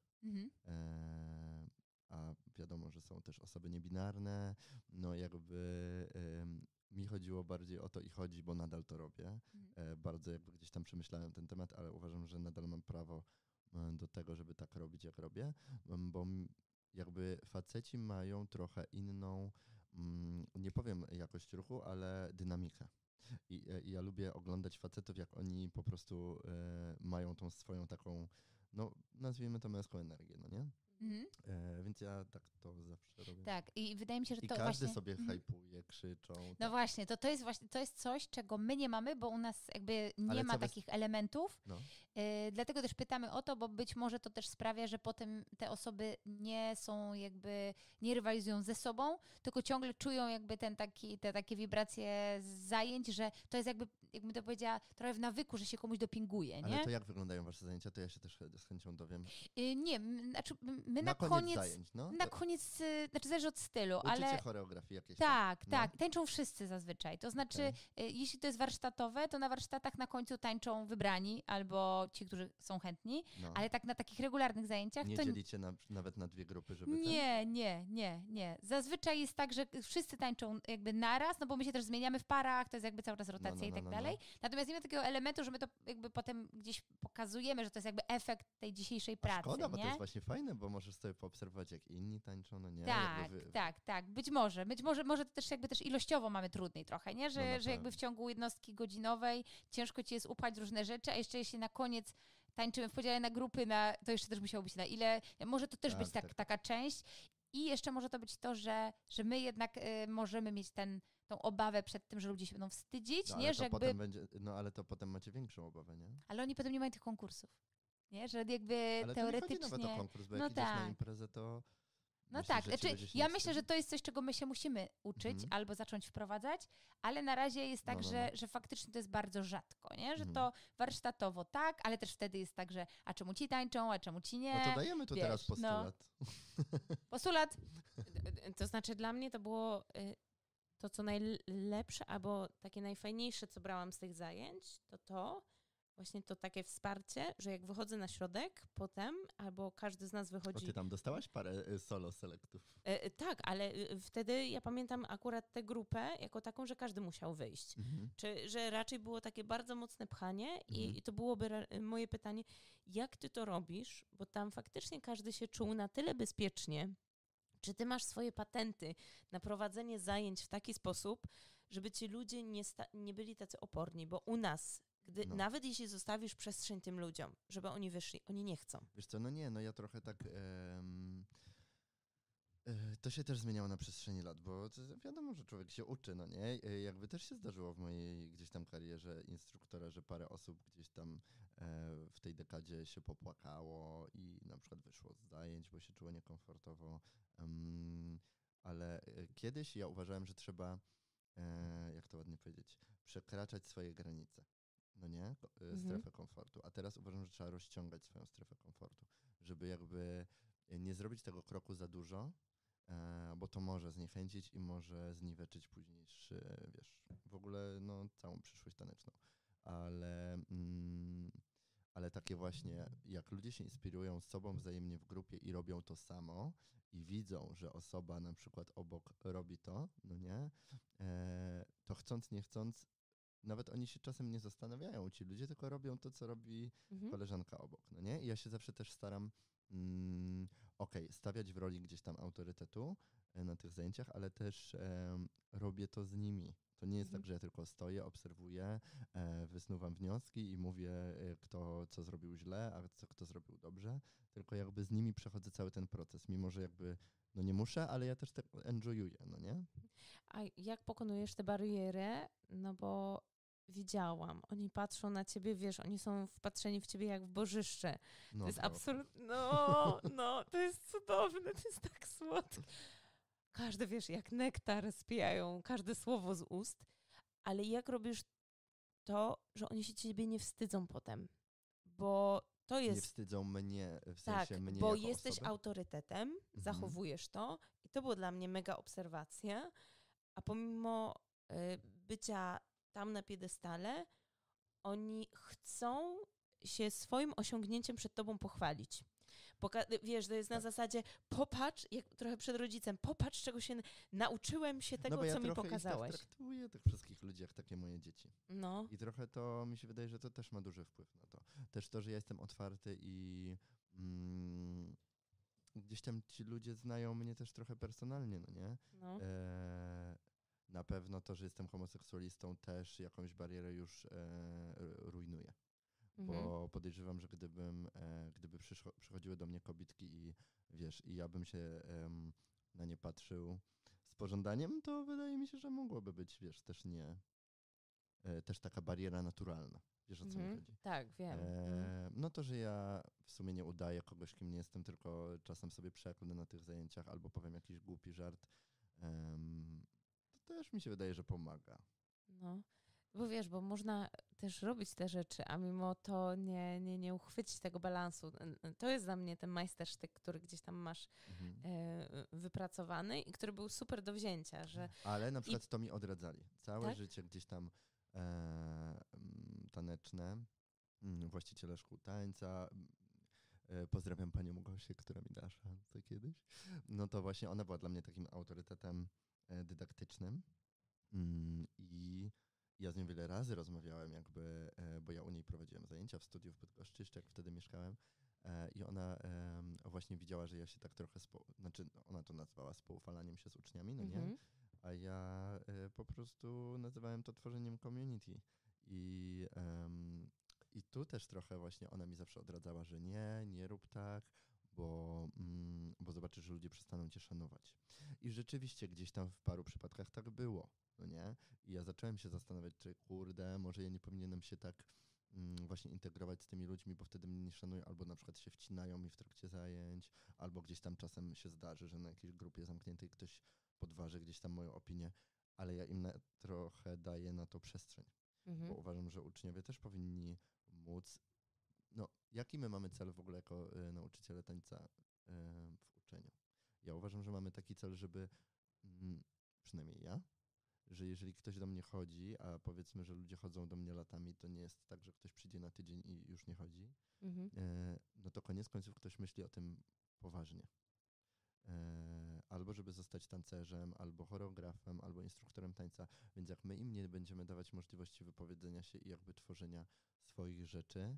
A wiadomo, że są też osoby niebinarne, no jakby mi chodziło bardziej o to i chodzi, bo nadal to robię. Bardzo jakby gdzieś tam przemyślałem ten temat, ale uważam, że nadal mam prawo do tego, żeby tak robić, jak robię, bo jakby faceci mają trochę inną, nie powiem jakość ruchu, ale dynamikę. I ja lubię oglądać facetów, jak oni po prostu mają tą swoją taką, no nazwijmy to męską energię, no nie? Więc ja tak to zawsze robię. Tak, i wydaje mi się, że I to każdy właśnie... sobie hajpuje, krzyczą. No tak. właśnie, to jest właśnie, to jest coś, czego my nie mamy, bo u nas jakby nie ma takich elementów. No. Dlatego też pytamy o to, bo być może to też sprawia, że potem te osoby nie są jakby, nie rywalizują ze sobą, tylko ciągle czują jakby te takie wibracje z zajęć, że to jest jakbym to powiedziała, trochę w nawyku, że się komuś dopinguje, nie? Ale to jak wyglądają wasze zajęcia? To ja się też z chęcią dowiem. Nie, znaczy my na koniec zajęć, no? Na koniec, znaczy zależy od stylu, Uczycie ale... choreografii jakieś? Tak, No. tak. Tańczą wszyscy zazwyczaj. To znaczy, jeśli to jest warsztatowe, to na warsztatach na końcu tańczą wybrani albo ci, którzy są chętni, ale tak na takich regularnych zajęciach nie to... dzielicie nawet na 2 grupy, żeby Nie. Zazwyczaj jest tak, że wszyscy tańczą jakby naraz, no bo my się też zmieniamy w parach, to jest jakby cały czas rotacja i tak dalej. Natomiast nie ma takiego elementu, że my to jakby potem gdzieś pokazujemy, że to jest jakby efekt tej dzisiejszej pracy, szkoda, nie? bo to jest właśnie fajne, bo możesz sobie poobserwować, jak inni tańczą, no nie? Tak. Być może to też jakby też ilościowo mamy trudniej trochę, nie? Że jakby w ciągu jednostki godzinowej ciężko ci jest upchać różne rzeczy, a jeszcze jeśli na koniec tańczymy w podziale na grupy, to jeszcze też musiało być na ile. Może to też być taka część. I jeszcze może to być to, że my jednak możemy mieć tą obawę przed tym, że ludzie się będą wstydzić, nie? Że jakby... ale to potem macie większą obawę, nie? Ale oni potem nie mają tych konkursów. Nie? Że jakby ale teoretycznie... Ale to nie chodzi nawet o konkurs, bo jak idziesz na imprezę, to... No myślisz, tak, znaczy, ja myślę, że to jest coś, czego my się musimy uczyć albo zacząć wprowadzać, ale na razie jest tak, że faktycznie to jest bardzo rzadko, nie? Że to warsztatowo tak, ale też wtedy jest tak, że a czemu ci tańczą, a czemu ci nie. No to dajemy tu teraz postulat. Postulat. To znaczy dla mnie to było to, co najlepsze, albo takie najfajniejsze, co brałam z tych zajęć, to właśnie to takie wsparcie, że jak wychodzę na środek potem, albo każdy z nas wychodzi... Ty tam dostałaś parę solo selektów. Tak, ale wtedy ja pamiętam akurat tę grupę jako taką, że każdy musiał wyjść. Czy że raczej było takie bardzo mocne pchanie i to byłoby moje pytanie, jak ty to robisz? Bo tam faktycznie każdy się czuł na tyle bezpiecznie. Czy ty masz swoje patenty na prowadzenie zajęć w taki sposób, żeby ci ludzie nie byli tacy oporni? Bo u nas... Nawet jeśli zostawisz przestrzeń tym ludziom, żeby oni wyszli, oni nie chcą. Wiesz co, ja trochę tak... to się też zmieniało na przestrzeni lat, bo wiadomo, że człowiek się uczy, no nie? Jakby też się zdarzyło w mojej gdzieś tam karierze instruktora, że parę osób gdzieś tam w tej dekadzie się popłakało i na przykład wyszło z zajęć, bo się czuło niekomfortowo. Ale kiedyś ja uważałem, że trzeba, jak to ładnie powiedzieć, przekraczać swoje granice. no nie, strefę komfortu. A teraz uważam, że trzeba rozciągać swoją strefę komfortu, żeby jakby nie zrobić tego kroku za dużo, bo to może zniechęcić i może zniweczyć późniejszy, wiesz, w ogóle no, całą przyszłość taneczną. Ale takie właśnie, jak ludzie się inspirują z sobą wzajemnie w grupie i robią to samo i widzą, że osoba na przykład obok robi to, no nie, to chcąc, nie chcąc, nawet oni się czasem nie zastanawiają, ci ludzie tylko robią to, co robi koleżanka obok, no nie? I ja się zawsze też staram, stawiać w roli gdzieś tam autorytetu na tych zajęciach, ale też robię to z nimi. To nie jest tak, że ja tylko stoję, obserwuję, wysnuwam wnioski i mówię, kto co zrobił źle, a kto zrobił dobrze, tylko jakby z nimi przechodzę cały ten proces, mimo że jakby no nie muszę, ale ja też tak enjoyuję, no nie? A jak pokonujesz te bariery? No bo widziałam, oni patrzą na ciebie, wiesz, oni są wpatrzeni w ciebie jak w bożyszcze. No, To jest trochę. absolutnie, no, to jest cudowne, to jest tak słodkie. Każdy, wiesz, jak nektar spijają, każde słowo z ust, ale jak robisz to, że oni się ciebie nie wstydzą potem? Bo to Nie jest... wstydzą mnie, w Tak, sensie mnie bo jako jesteś osobę? autorytetem, zachowujesz to i to było dla mnie mega obserwacja, a pomimo bycia tam na piedestale, oni chcą się swoim osiągnięciem przed tobą pochwalić. Wiesz, to jest na zasadzie popatrz, jak trochę przed rodzicem, popatrz, czego się nauczyłem się tego, No bo ja co mi trochę pokazałeś. ich tak traktuję, tych wszystkich ludzi, jak takie moje dzieci. No. I trochę to mi się wydaje, że to też ma duży wpływ na to. Też to, że ja jestem otwarty i gdzieś tam ci ludzie znają mnie też trochę personalnie, no nie? No. Na pewno to, że jestem homoseksualistą też jakąś barierę już rujnuje. Bo podejrzewam, że gdyby przychodziły do mnie kobietki i wiesz, i ja bym się na nie patrzył z pożądaniem, to wydaje mi się, że mogłoby być, wiesz, też taka bariera naturalna. Wiesz, o co mi chodzi? Tak, wiem. No to, że ja w sumie nie udaję kogoś, kim nie jestem, tylko czasem sobie przeklnę na tych zajęciach albo powiem jakiś głupi żart, to też mi się wydaje, że pomaga. No, bo wiesz, bo można też robić te rzeczy, a mimo to nie uchwycić tego balansu. To jest dla mnie ten majstersztyk, który gdzieś tam masz wypracowany i który był super do wzięcia, że... Ale na przykład to mi odradzali. Całe tak? życie gdzieś tam taneczne, właściciele szkół tańca, pozdrawiam panią Gosię, która mi dała szansę kiedyś. No to właśnie ona była dla mnie takim autorytetem dydaktycznym i ja z nią wiele razy rozmawiałem jakby, bo ja u niej prowadziłem zajęcia w studiu w Bydgoszczy, jeszcze jak wtedy mieszkałem i ona właśnie widziała, że ja się tak trochę, ona to nazwała spoufalaniem się z uczniami, no nie? A ja po prostu nazywałem to tworzeniem community i tu też trochę właśnie ona mi zawsze odradzała, że nie rób tak, bo zobaczysz, że ludzie przestaną cię szanować. I rzeczywiście gdzieś tam w paru przypadkach tak było, no nie? I ja zacząłem się zastanawiać, czy kurde, może ja nie powinienem się tak właśnie integrować z tymi ludźmi, bo wtedy mnie nie szanują, albo na przykład się wcinają mi w trakcie zajęć, albo gdzieś tam czasem się zdarzy, że na jakiejś grupie zamkniętej ktoś podważy gdzieś tam moją opinię, ale ja im trochę daję na to przestrzeń, bo uważam, że uczniowie też powinni móc. No, jaki my mamy cel w ogóle jako nauczyciele tańca w uczeniu? Ja uważam, że mamy taki cel, żeby, przynajmniej ja, że jeżeli ktoś do mnie chodzi, a powiedzmy, że ludzie chodzą do mnie latami, to nie jest tak, że ktoś przyjdzie na tydzień i już nie chodzi, no to koniec końców ktoś myśli o tym poważnie. Albo żeby zostać tancerzem, albo choreografem, albo instruktorem tańca. Więc jak my im nie będziemy dawać możliwości wypowiedzenia się i jakby tworzenia swoich rzeczy,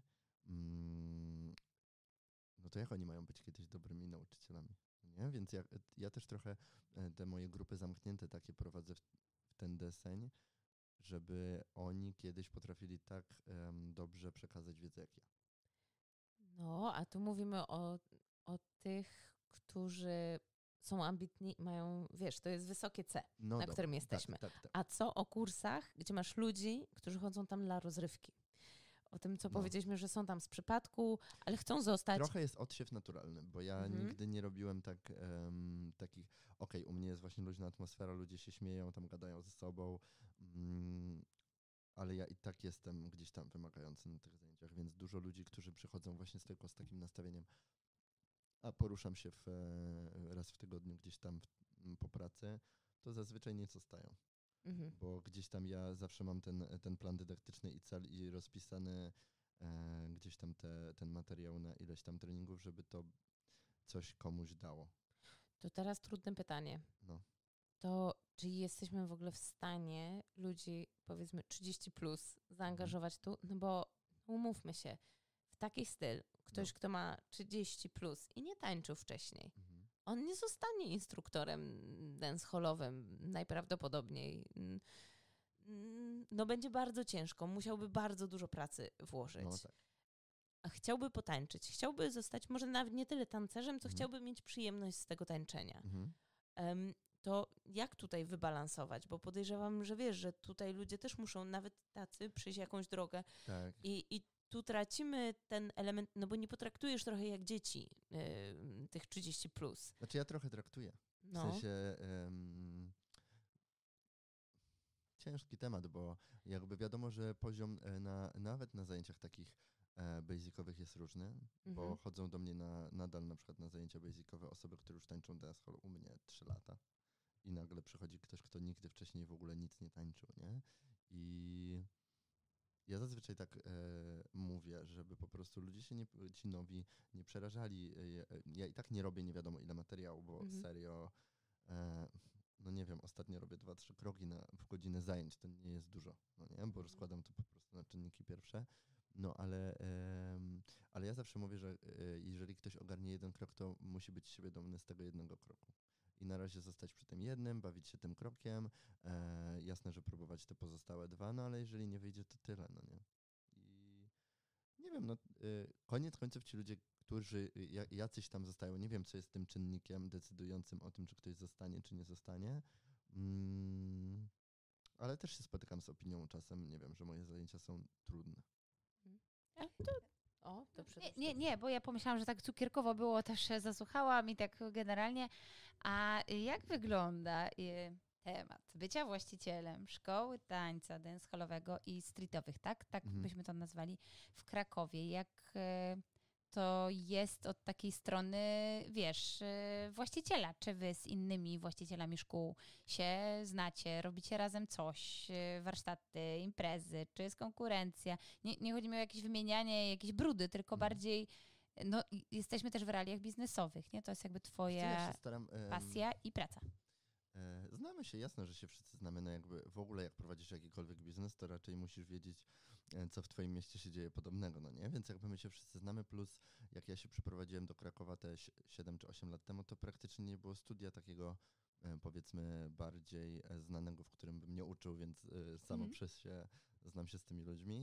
no to jak oni mają być kiedyś dobrymi nauczycielami? Nie? Więc ja też trochę te moje grupy zamknięte takie prowadzę w ten deseń, żeby oni kiedyś potrafili tak dobrze przekazać wiedzę jak ja. No, a tu mówimy o tych, którzy są ambitni, mają, wiesz, to jest wysokie C, na którym jesteśmy. Tak. A co o kursach, gdzie masz ludzi, którzy chodzą tam dla rozrywki? O tym, co powiedzieliśmy, że są tam z przypadku, ale chcą zostać. Trochę jest odsiew naturalny, bo ja nigdy nie robiłem takich, u mnie jest właśnie luźna atmosfera, ludzie się śmieją, tam gadają ze sobą, ale ja i tak jestem gdzieś tam wymagający na tych zajęciach, więc dużo ludzi, którzy przychodzą właśnie tylko z takim nastawieniem, a poruszam się raz w tygodniu gdzieś tam po pracy, to zazwyczaj nie zostają. Mhm. Bo gdzieś tam ja zawsze mam ten plan dydaktyczny i cel i rozpisany gdzieś tam ten materiał na ileś tam treningów, żeby to coś komuś dało. To teraz trudne pytanie. No. To czy jesteśmy w ogóle w stanie ludzi, powiedzmy 30 plus, zaangażować tu? No bo umówmy się, w taki styl, ktoś, kto ma 30 plus i nie tańczył wcześniej, on nie zostanie instruktorem dancehallowym najprawdopodobniej. No będzie bardzo ciężko, musiałby bardzo dużo pracy włożyć. No tak. A chciałby potańczyć, chciałby zostać może nawet nie tyle tancerzem, co chciałby mieć przyjemność z tego tańczenia. To jak tutaj wybalansować? Bo podejrzewam, że wiesz, że tutaj ludzie też muszą, nawet tacy, przejść jakąś drogę. Tak. I tu tracimy ten element, no bo nie potraktujesz trochę jak dzieci tych 30 plus. Znaczy ja trochę traktuję. W sensie ciężki temat, bo jakby wiadomo, że poziom nawet na zajęciach takich basicowych jest różny, bo chodzą do mnie nadal na przykład na zajęcia basicowe osoby, które już tańczą dancehall u mnie 3 lata i nagle przychodzi ktoś, kto nigdy wcześniej w ogóle nic nie tańczył, nie? I ja zazwyczaj tak mówię, żeby po prostu ludzie się ci nowi nie przerażali. Ja i tak nie robię nie wiadomo ile materiału, bo serio, no nie wiem, ostatnio robię 2-3 kroki w godzinę zajęć, to nie jest dużo, no nie? Bo rozkładam to po prostu na czynniki pierwsze. No ale ja zawsze mówię, że jeżeli ktoś ogarnie jeden krok, to musi być świadomy z tego jednego kroku. I na razie zostać przy tym jednym, bawić się tym krokiem. Jasne, że próbować te pozostałe 2, no ale jeżeli nie wyjdzie, to tyle, no nie? I nie wiem, no koniec końców ci ludzie, którzy jacyś tam zostają, nie wiem, co jest tym czynnikiem decydującym o tym, czy ktoś zostanie, czy nie zostanie. Ale też się spotykam z opinią czasem, nie wiem, że moje zajęcia są trudne. Nie, bo ja pomyślałam, że tak cukierkowo było, też zasłuchałam i tak generalnie. A jak wygląda temat bycia właścicielem szkoły tańca dancehallowego i streetowych, tak? Tak byśmy to nazwali w Krakowie. Jak to jest od takiej strony, wiesz, właściciela? Czy wy z innymi właścicielami szkół się znacie, robicie razem coś, warsztaty, imprezy, czy jest konkurencja? Nie chodzi mi o jakieś wymienianie, jakieś brudy, tylko bardziej, no jesteśmy też w realiach biznesowych, nie? To jest jakby twoja pasja i praca. Znamy się, jasno, że się wszyscy znamy, no jakby w ogóle jak prowadzisz jakikolwiek biznes, to raczej musisz wiedzieć, co w twoim mieście się dzieje podobnego, no nie? Więc jakby my się wszyscy znamy, plus jak ja się przeprowadziłem do Krakowa te 7 czy 8 lat temu, to praktycznie nie było studia takiego, powiedzmy, bardziej znanego, w którym bym nie uczył, więc samo przez się znam się z tymi ludźmi.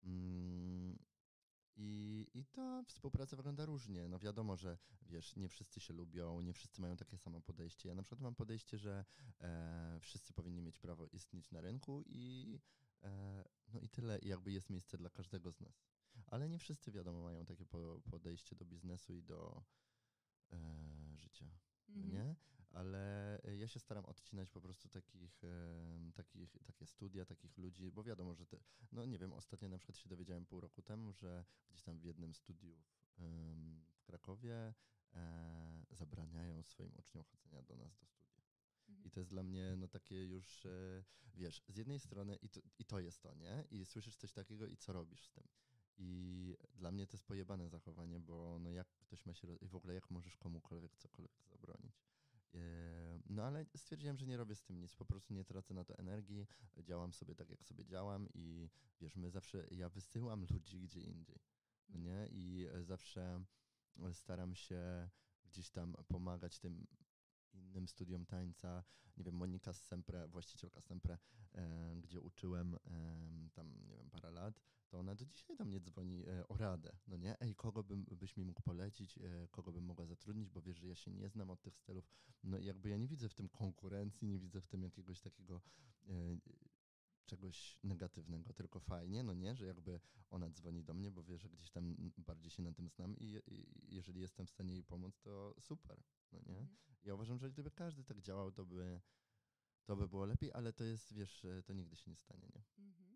I ta współpraca wygląda różnie. No wiadomo, że wiesz, nie wszyscy się lubią, nie wszyscy mają takie samo podejście. Ja na przykład mam podejście, że wszyscy powinni mieć prawo istnieć na rynku no i tyle. I jakby jest miejsce dla każdego z nas. Ale nie wszyscy, wiadomo, mają takie podejście do biznesu i do życia. Nie? Ale ja się staram odcinać po prostu takie studia, takich ludzi, bo wiadomo, że no nie wiem, ostatnio na przykład się dowiedziałem pół roku temu, że gdzieś tam w jednym studiu w Krakowie zabraniają swoim uczniom chodzenia do nas do studia. I to jest dla mnie no takie już, wiesz, z jednej strony i to jest to, nie? I słyszysz coś takiego i co robisz z tym? I dla mnie to jest pojebane zachowanie, bo no jak ktoś ma się, i w ogóle jak możesz komukolwiek cokolwiek zabronić? No ale stwierdziłem, że nie robię z tym nic, po prostu nie tracę na to energii, działam sobie tak, jak sobie działam i wiesz, ja wysyłam ludzi gdzie indziej, nie? I zawsze staram się gdzieś tam pomagać tym innym studiom tańca. Nie wiem, Monika z Sempre, właścicielka Sempre, gdzie uczyłem tam, nie wiem, parę lat, to ona do dzisiaj do mnie dzwoni o radę, no nie? Ej, kogo byś mi mógł polecić, kogo bym mogła zatrudnić, bo wiesz, że ja się nie znam od tych stylów. No i jakby ja nie widzę w tym konkurencji, nie widzę w tym jakiegoś takiego czegoś negatywnego, tylko fajnie, no nie, że jakby ona dzwoni do mnie, bo wie, że gdzieś tam bardziej się na tym znam i jeżeli jestem w stanie jej pomóc, to super, no nie? Ja uważam, że gdyby każdy tak działał, to by było lepiej, ale to jest, wiesz, to nigdy się nie stanie, nie?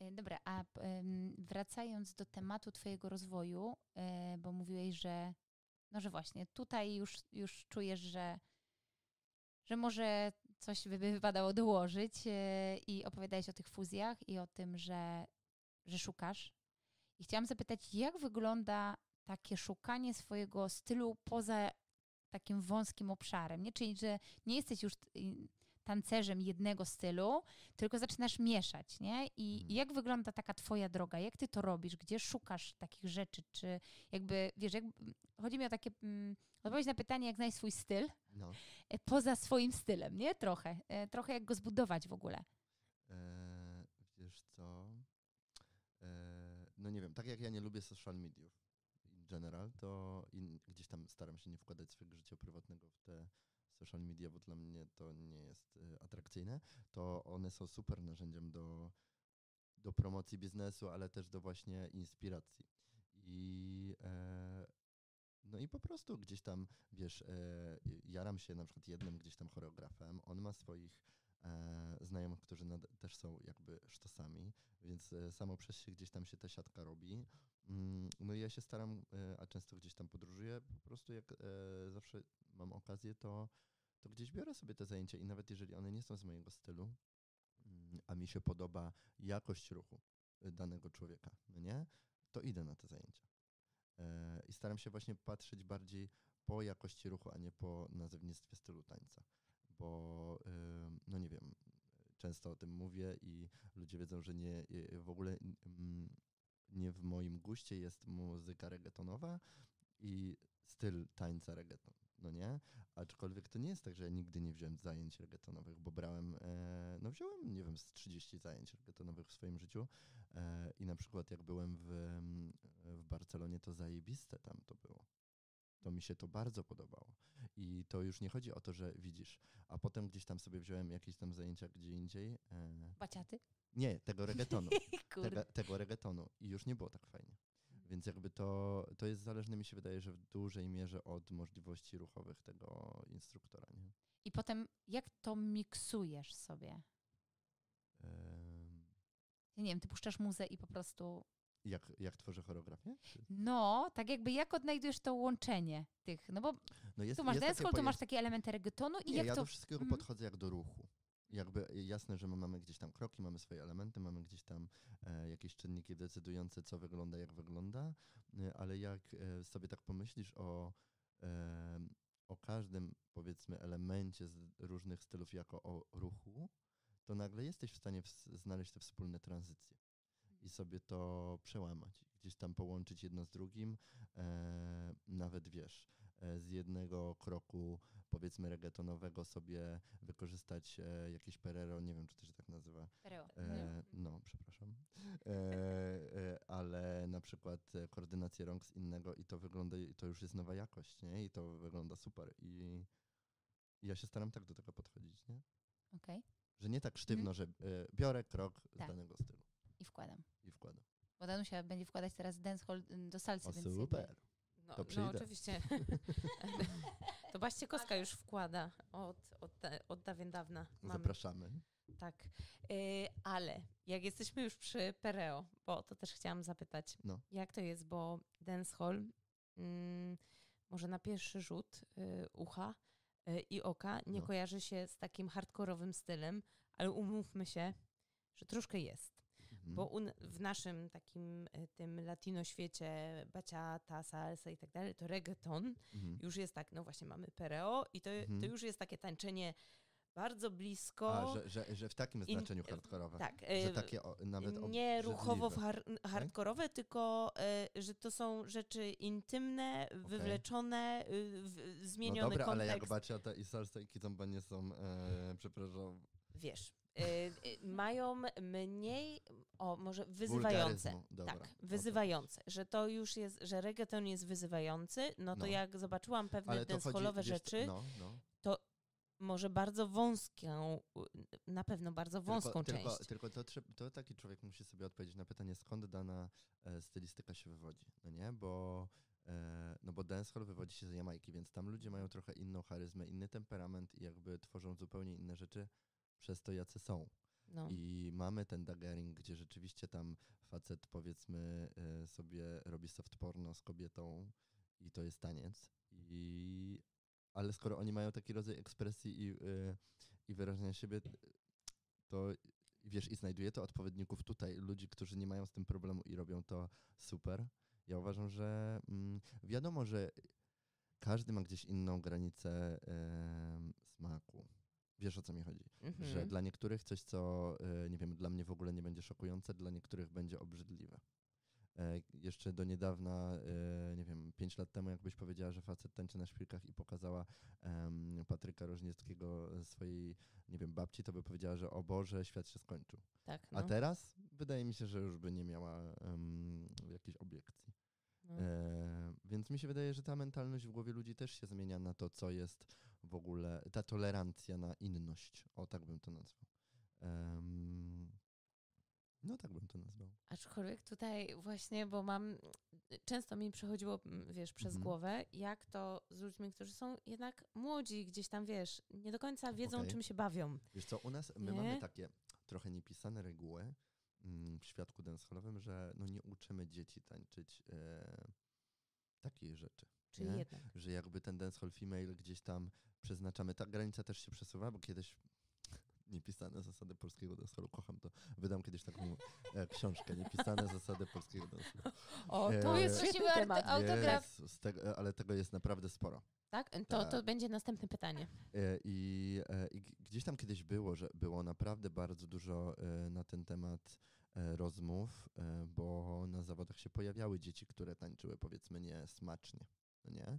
Dobra, a wracając do tematu twojego rozwoju, bo mówiłeś, że no że właśnie tutaj już czujesz, że może coś by wypadało dołożyć i opowiadałeś o tych fuzjach i o tym, że szukasz. I chciałam zapytać, jak wygląda takie szukanie swojego stylu poza takim wąskim obszarem, nie? Czyli, że nie jesteś już tancerzem jednego stylu, tylko zaczynasz mieszać, nie? I jak wygląda taka twoja droga? Jak ty to robisz? Gdzie szukasz takich rzeczy? Czy jakby, wiesz, chodzi mi o takie odpowiedź na pytanie, jak znaleźć swój styl poza swoim stylem, nie? Trochę jak go zbudować w ogóle. Wiesz co? No nie wiem, tak jak ja nie lubię social mediów in general, to gdzieś tam staram się nie wkładać swojego życia prywatnego w te social media, bo dla mnie to nie jest atrakcyjne, to one są super narzędziem do promocji biznesu, ale też do właśnie inspiracji. No i po prostu gdzieś tam, wiesz, jaram się na przykład jednym gdzieś tam choreografem, on ma swoich znajomych, którzy też są jakby sztosami, więc samo przez się gdzieś tam się ta siatka robi. No i ja się staram, a często gdzieś tam podróżuję, po prostu jak zawsze mam okazję, to gdzieś biorę sobie te zajęcia i nawet jeżeli one nie są z mojego stylu, a mi się podoba jakość ruchu danego człowieka, no nie, to idę na te zajęcia. I staram się właśnie patrzeć bardziej po jakości ruchu, a nie po nazewnictwie stylu tańca. Bo, no nie wiem, często o tym mówię i ludzie wiedzą, że w ogóle nie w moim guście jest muzyka reggaetonowa i styl tańca reggaeton, no nie? Aczkolwiek to nie jest tak, że ja nigdy nie wziąłem zajęć reggaetonowych, bo wziąłem, nie wiem, z 30 zajęć reggaetonowych w swoim życiu i na przykład jak byłem w Barcelonie, to zajebiste tam to było. To mi się to bardzo podobało. I to już nie chodzi o to, że widzisz, a potem gdzieś tam sobie wziąłem jakieś tam zajęcia gdzie indziej. Baciaty? Nie, tego reggaetonu. tego reggaetonu. I już nie było tak fajnie. Więc jakby to jest zależne, mi się wydaje, że w dużej mierze od możliwości ruchowych tego instruktora. Nie? I potem jak to miksujesz sobie? Ja nie wiem, ty puszczasz muzę i po prostu... Jak tworzę choreografię? No, tak jakby jak odnajdujesz to łączenie tych, no bo tu masz dancehall, tu masz takie elementy reggaetonu i jak ja to... do wszystkiego podchodzę jak do ruchu. Jakby jasne, że my mamy gdzieś tam kroki, mamy swoje elementy, mamy gdzieś tam jakieś czynniki decydujące, co wygląda, jak wygląda, ale jak sobie tak pomyślisz o każdym, powiedzmy, elemencie z różnych stylów jako o ruchu, to nagle jesteś w stanie znaleźć te wspólne tranzycje i sobie to przełamać, gdzieś tam połączyć jedno z drugim, nawet wiesz, z jednego kroku, powiedzmy reggaetonowego sobie wykorzystać jakieś perero, nie wiem, czy to się tak nazywa. Pereo. No, przepraszam. Ale na przykład koordynację rąk z innego i to wygląda, i to już jest nowa jakość, nie? I to wygląda super. I ja się staram tak do tego podchodzić, nie? Okej. Że nie tak sztywno, że biorę krok z danego stylu. I wkładam. wkładam. Bo Danusia będzie wkładać teraz dancehall do salsy. O, więc super. To przyjdę. No oczywiście. To Baście Koska już wkłada od dawien dawna. Zapraszamy. Tak. Ale jak jesteśmy już przy Pereo, bo to też chciałam zapytać, jak to jest, bo dancehall może na pierwszy rzut ucha i oka nie kojarzy się z takim hardkorowym stylem, ale umówmy się, że troszkę jest. Bo w naszym takim tym latino świecie bachata, salsa i tak dalej, to reggaeton już jest tak, no właśnie mamy pereo i to już jest takie tańczenie bardzo blisko. Że w takim znaczeniu hardkorowe. Tak. Że takie nawet nie ruchowo hardkorowe, tylko że to są rzeczy intymne, wywleczone, zmieniony no dobra, kontekst. ale jak bachata i salsa i kizomba nie są, przepraszam. Wiesz, mają mniej, może wyzywające. Tak, wyzywające. Że to już jest, że reggaeton jest wyzywający, to jak zobaczyłam pewne dancehallowe rzeczy, to może bardzo wąską, na pewno bardzo wąską część. Tylko to taki człowiek musi sobie odpowiedzieć na pytanie, skąd dana stylistyka się wywodzi, no nie? Bo dancehall wywodzi się z Jamajki, więc tam ludzie mają trochę inną charyzmę, inny temperament i jakby tworzą zupełnie inne rzeczy przez to, jacy są. No. I mamy ten daggering, gdzie rzeczywiście tam facet, powiedzmy, sobie robi soft porno z kobietą i to jest taniec. Ale skoro oni mają taki rodzaj ekspresji i wyrażania siebie, to wiesz, i znajduje to odpowiedników tutaj, ludzi, którzy nie mają z tym problemu i robią to super. Ja uważam, że wiadomo, że każdy ma gdzieś inną granicę smaku. Wiesz, o co mi chodzi? Że dla niektórych coś, co, nie wiem, dla mnie w ogóle nie będzie szokujące, dla niektórych będzie obrzydliwe. Jeszcze do niedawna, nie wiem, 5 lat temu, jakbyś powiedziała, że facet tańczy na szpilkach i pokazała Patryka Rożniewskiego swojej, nie wiem, babci, to by powiedziała, że o Boże, świat się skończył. Tak, A teraz wydaje mi się, że już by nie miała jakiejś obiekcji. No. Więc mi się wydaje, że ta mentalność w głowie ludzi też się zmienia na to, co jest w ogóle, ta tolerancja na inność. O, tak bym to nazwał. No tak bym to nazwał. Aczkolwiek tutaj właśnie, bo często mi przechodziło, wiesz, przez głowę, jak to z ludźmi, którzy są jednak młodzi, gdzieś tam, wiesz, nie do końca wiedzą, czym się bawią. Wiesz co, u nas my mamy takie trochę niepisane reguły w świadku dancehallowym, że no nie uczymy dzieci tańczyć takich rzeczy. Czyli nie? jednak. Że jakby ten dancehall female gdzieś tam przeznaczamy. Ta granica też się przesuwa, bo kiedyś niepisane zasady polskiego dancehallu, kocham to. Wydam kiedyś taką książkę, niepisane zasady polskiego dancehallu. O, to jest świetny temat. Autograf. Ale tego jest naprawdę sporo. Tak? To będzie następne pytanie. I gdzieś tam kiedyś było, że było naprawdę bardzo dużo na ten temat rozmów, bo na zawodach się pojawiały dzieci, które tańczyły, powiedzmy, niesmacznie. Nie?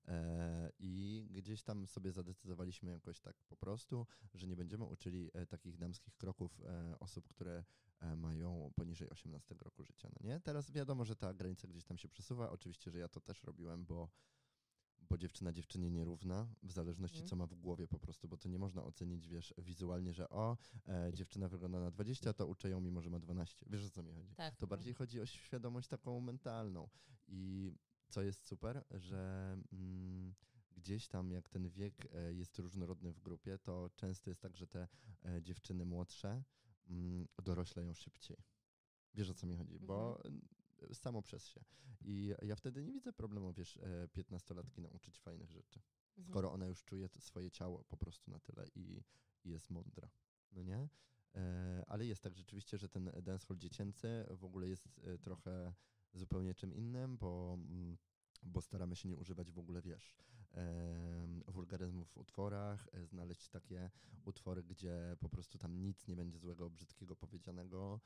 I gdzieś tam sobie zadecydowaliśmy jakoś tak po prostu, że nie będziemy uczyli takich damskich kroków osób, które mają poniżej 18 roku życia. No nie? Teraz wiadomo, że ta granica gdzieś tam się przesuwa. Oczywiście, że ja to też robiłem, bo dziewczyna dziewczynie nierówna, w zależności co ma w głowie po prostu, bo to nie można ocenić, wiesz, wizualnie, że dziewczyna wygląda na 20, to uczę ją mimo, że ma 12. Wiesz, o co mi chodzi? Tak, to bardziej chodzi o świadomość taką mentalną. I co jest super, że gdzieś tam jak ten wiek jest różnorodny w grupie, to często jest tak, że te dziewczyny młodsze dorośleją szybciej. Wiesz, o co mi chodzi? Bo samo przez się. I ja wtedy nie widzę problemu, wiesz, 15-latki nauczyć fajnych rzeczy. Skoro ona już czuje swoje ciało po prostu na tyle i jest mądra. No nie? Ale jest tak rzeczywiście, że ten dancehall dziecięcy w ogóle jest trochę zupełnie czym innym, bo staramy się nie używać w ogóle, wiesz, wulgaryzmów w utworach, znaleźć takie utwory, gdzie po prostu tam nic nie będzie złego, brzydkiego powiedzianego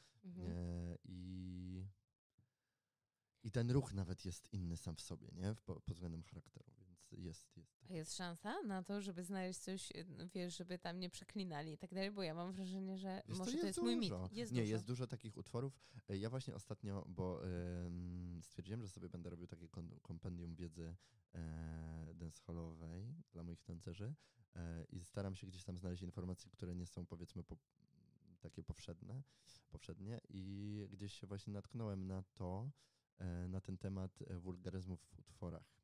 i ten ruch nawet jest inny sam w sobie, nie? Pod względem charakteru, więc jest. A jest szansa na to, żeby znaleźć coś, wiesz, żeby tam nie przeklinali i tak dalej, bo ja mam wrażenie, że wiesz, może to jest mój mit. Jest dużo takich utworów. Ja właśnie ostatnio, bo stwierdziłem, że sobie będę robił takie kompendium wiedzy dancehallowej dla moich tancerzy i staram się gdzieś tam znaleźć informacje, które nie są, powiedzmy, takie powszednie i gdzieś się właśnie natknąłem na ten temat wulgaryzmów w utworach,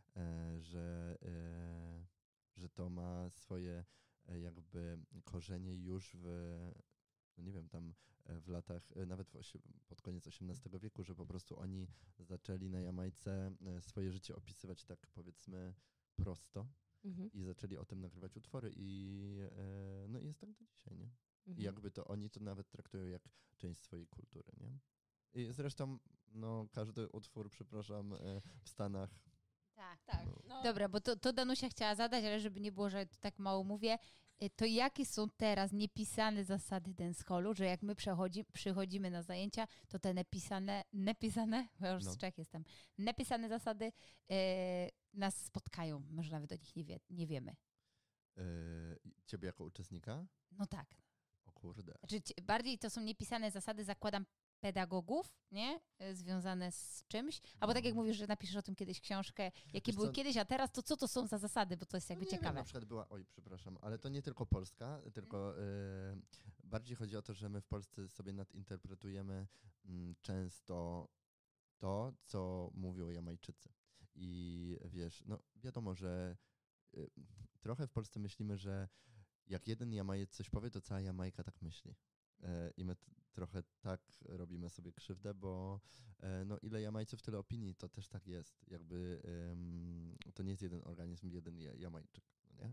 że to ma swoje jakby korzenie już no nie wiem, tam w latach, nawet pod koniec XVIII wieku, że po prostu oni zaczęli na Jamajce swoje życie opisywać tak, powiedzmy, prosto i zaczęli o tym nagrywać utwory no i jest tak do dzisiaj, nie? I jakby to oni to nawet traktują jak część swojej kultury, nie? I zresztą, no, każdy utwór, przepraszam, w Stanach. Tak. No. Dobra, bo to Danusia chciała zadać, ale żeby nie było, że tak mało mówię, to jakie są teraz niepisane zasady dancehallu, że jak my przychodzimy na zajęcia, to te napisane, bo ja już z Czech jestem, napisane zasady nas spotkają, może nawet o nich nie wiemy. Ciebie jako uczestnika? No tak. O kurde. Znaczy, bardziej to są niepisane zasady, zakładam, pedagogów, nie? Związane z czymś. Albo tak jak mówisz, że napiszesz o tym kiedyś książkę, jakie były kiedyś, a teraz, to co to są za zasady, bo to jest jakby ciekawe. Wiem, na przykład była, przepraszam, ale to nie tylko Polska, tylko bardziej chodzi o to, że my w Polsce sobie nadinterpretujemy często to, co mówią Jamajczycy. I wiesz, no wiadomo, że trochę w Polsce myślimy, że jak jeden Jamajec coś powie, to cała Jamajka tak myśli. I my trochę tak robimy sobie krzywdę, bo no ile Jamajców, tyle opinii, to też tak jest. Jakby to nie jest jeden organizm, jeden Jamajczyk, no nie?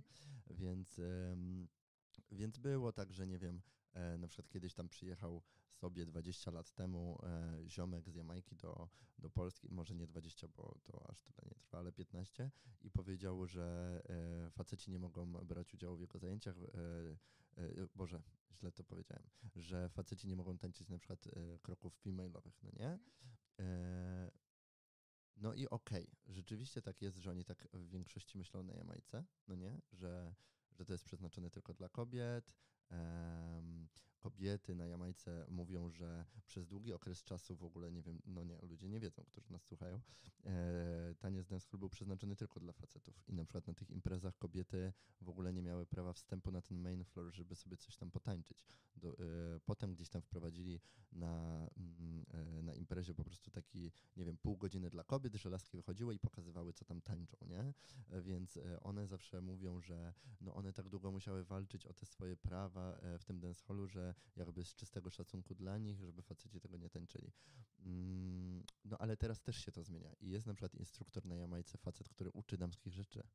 Więc było tak, że nie wiem, na przykład kiedyś tam przyjechał sobie 20 lat temu ziomek z Jamajki do Polski, może nie 20, bo to aż tyle nie trwa, ale 15 i powiedział, że faceci nie mogą brać udziału w jego zajęciach, Boże, źle to powiedziałem, że faceci nie mogą tańczyć na przykład kroków female'owych, no nie? No i okej, rzeczywiście tak jest, że oni tak w większości myślą na Jamajce, no nie? Że to jest przeznaczone tylko dla kobiet. Kobiety na Jamajce mówią, że przez długi okres czasu w ogóle, nie wiem, no nie, ludzie nie wiedzą, którzy nas słuchają, taniec dancehall był przeznaczony tylko dla facetów i na przykład na tych imprezach kobiety w ogóle nie miały prawa wstępu na ten main floor, żeby sobie coś tam potańczyć. Potem gdzieś tam wprowadzili na imprezie po prostu taki, nie wiem, pół godziny dla kobiet, że laski wychodziły i pokazywały, co tam tańczą, nie? Więc one zawsze mówią, że no one tak długo musiały walczyć o te swoje prawa w tym dancehallu, że jakby z czystego szacunku dla nich, żeby faceci tego nie tańczyli. No ale teraz też się to zmienia i jest na przykład instruktor na Jamajce, facet, który uczy damskich rzeczy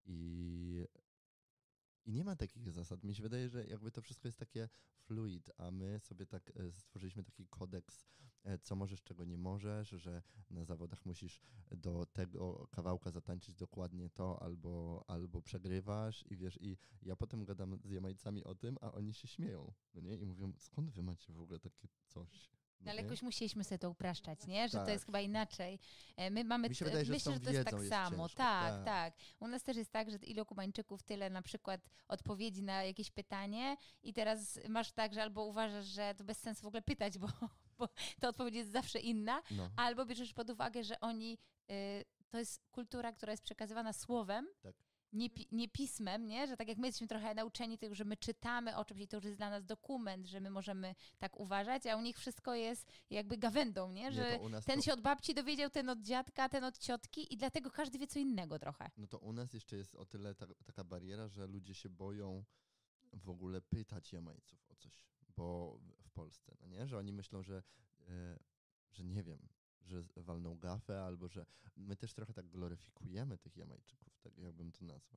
i nie ma takich zasad. Mi się wydaje, że jakby to wszystko jest takie fluid, a my sobie tak stworzyliśmy taki kodeks, co możesz, czego nie możesz, że na zawodach musisz do tego kawałka zatańczyć dokładnie to, albo przegrywasz i wiesz, i ja potem gadam z Jamajcami o tym, a oni się śmieją, no nie? I mówią, skąd wy macie w ogóle takie coś? No ale jakoś musieliśmy sobie to upraszczać, nie? Że Tak. to jest chyba inaczej. My mamy, Mi się wydaje, że myślę, że to jest tak samo. ciężko. Tak. U nas też jest tak, że ilu Kubańczyków, tyle na przykład odpowiedzi na jakieś pytanie i teraz masz tak, że albo uważasz, że to bez sensu w ogóle pytać, bo ta odpowiedź jest zawsze inna, No. albo bierzesz pod uwagę, że oni, to jest kultura, która jest przekazywana słowem, Tak. nie pismem, nie? Że tak jak my jesteśmy trochę nauczeni tego, że my czytamy o czymś i to już jest dla nas dokument, że my możemy tak uważać, a u nich wszystko jest jakby gawędą, nie? Że ten się od babci dowiedział, ten od dziadka, ten od ciotki i dlatego każdy wie co innego trochę. No to u nas jeszcze jest o tyle taka bariera, że ludzie się boją w ogóle pytać Jamajców o coś, bo w Polsce, no nie? Że oni myślą, że nie wiem, że walną gafę, albo że my też trochę tak gloryfikujemy tych Jamajczyków, tak jakbym to nazwał,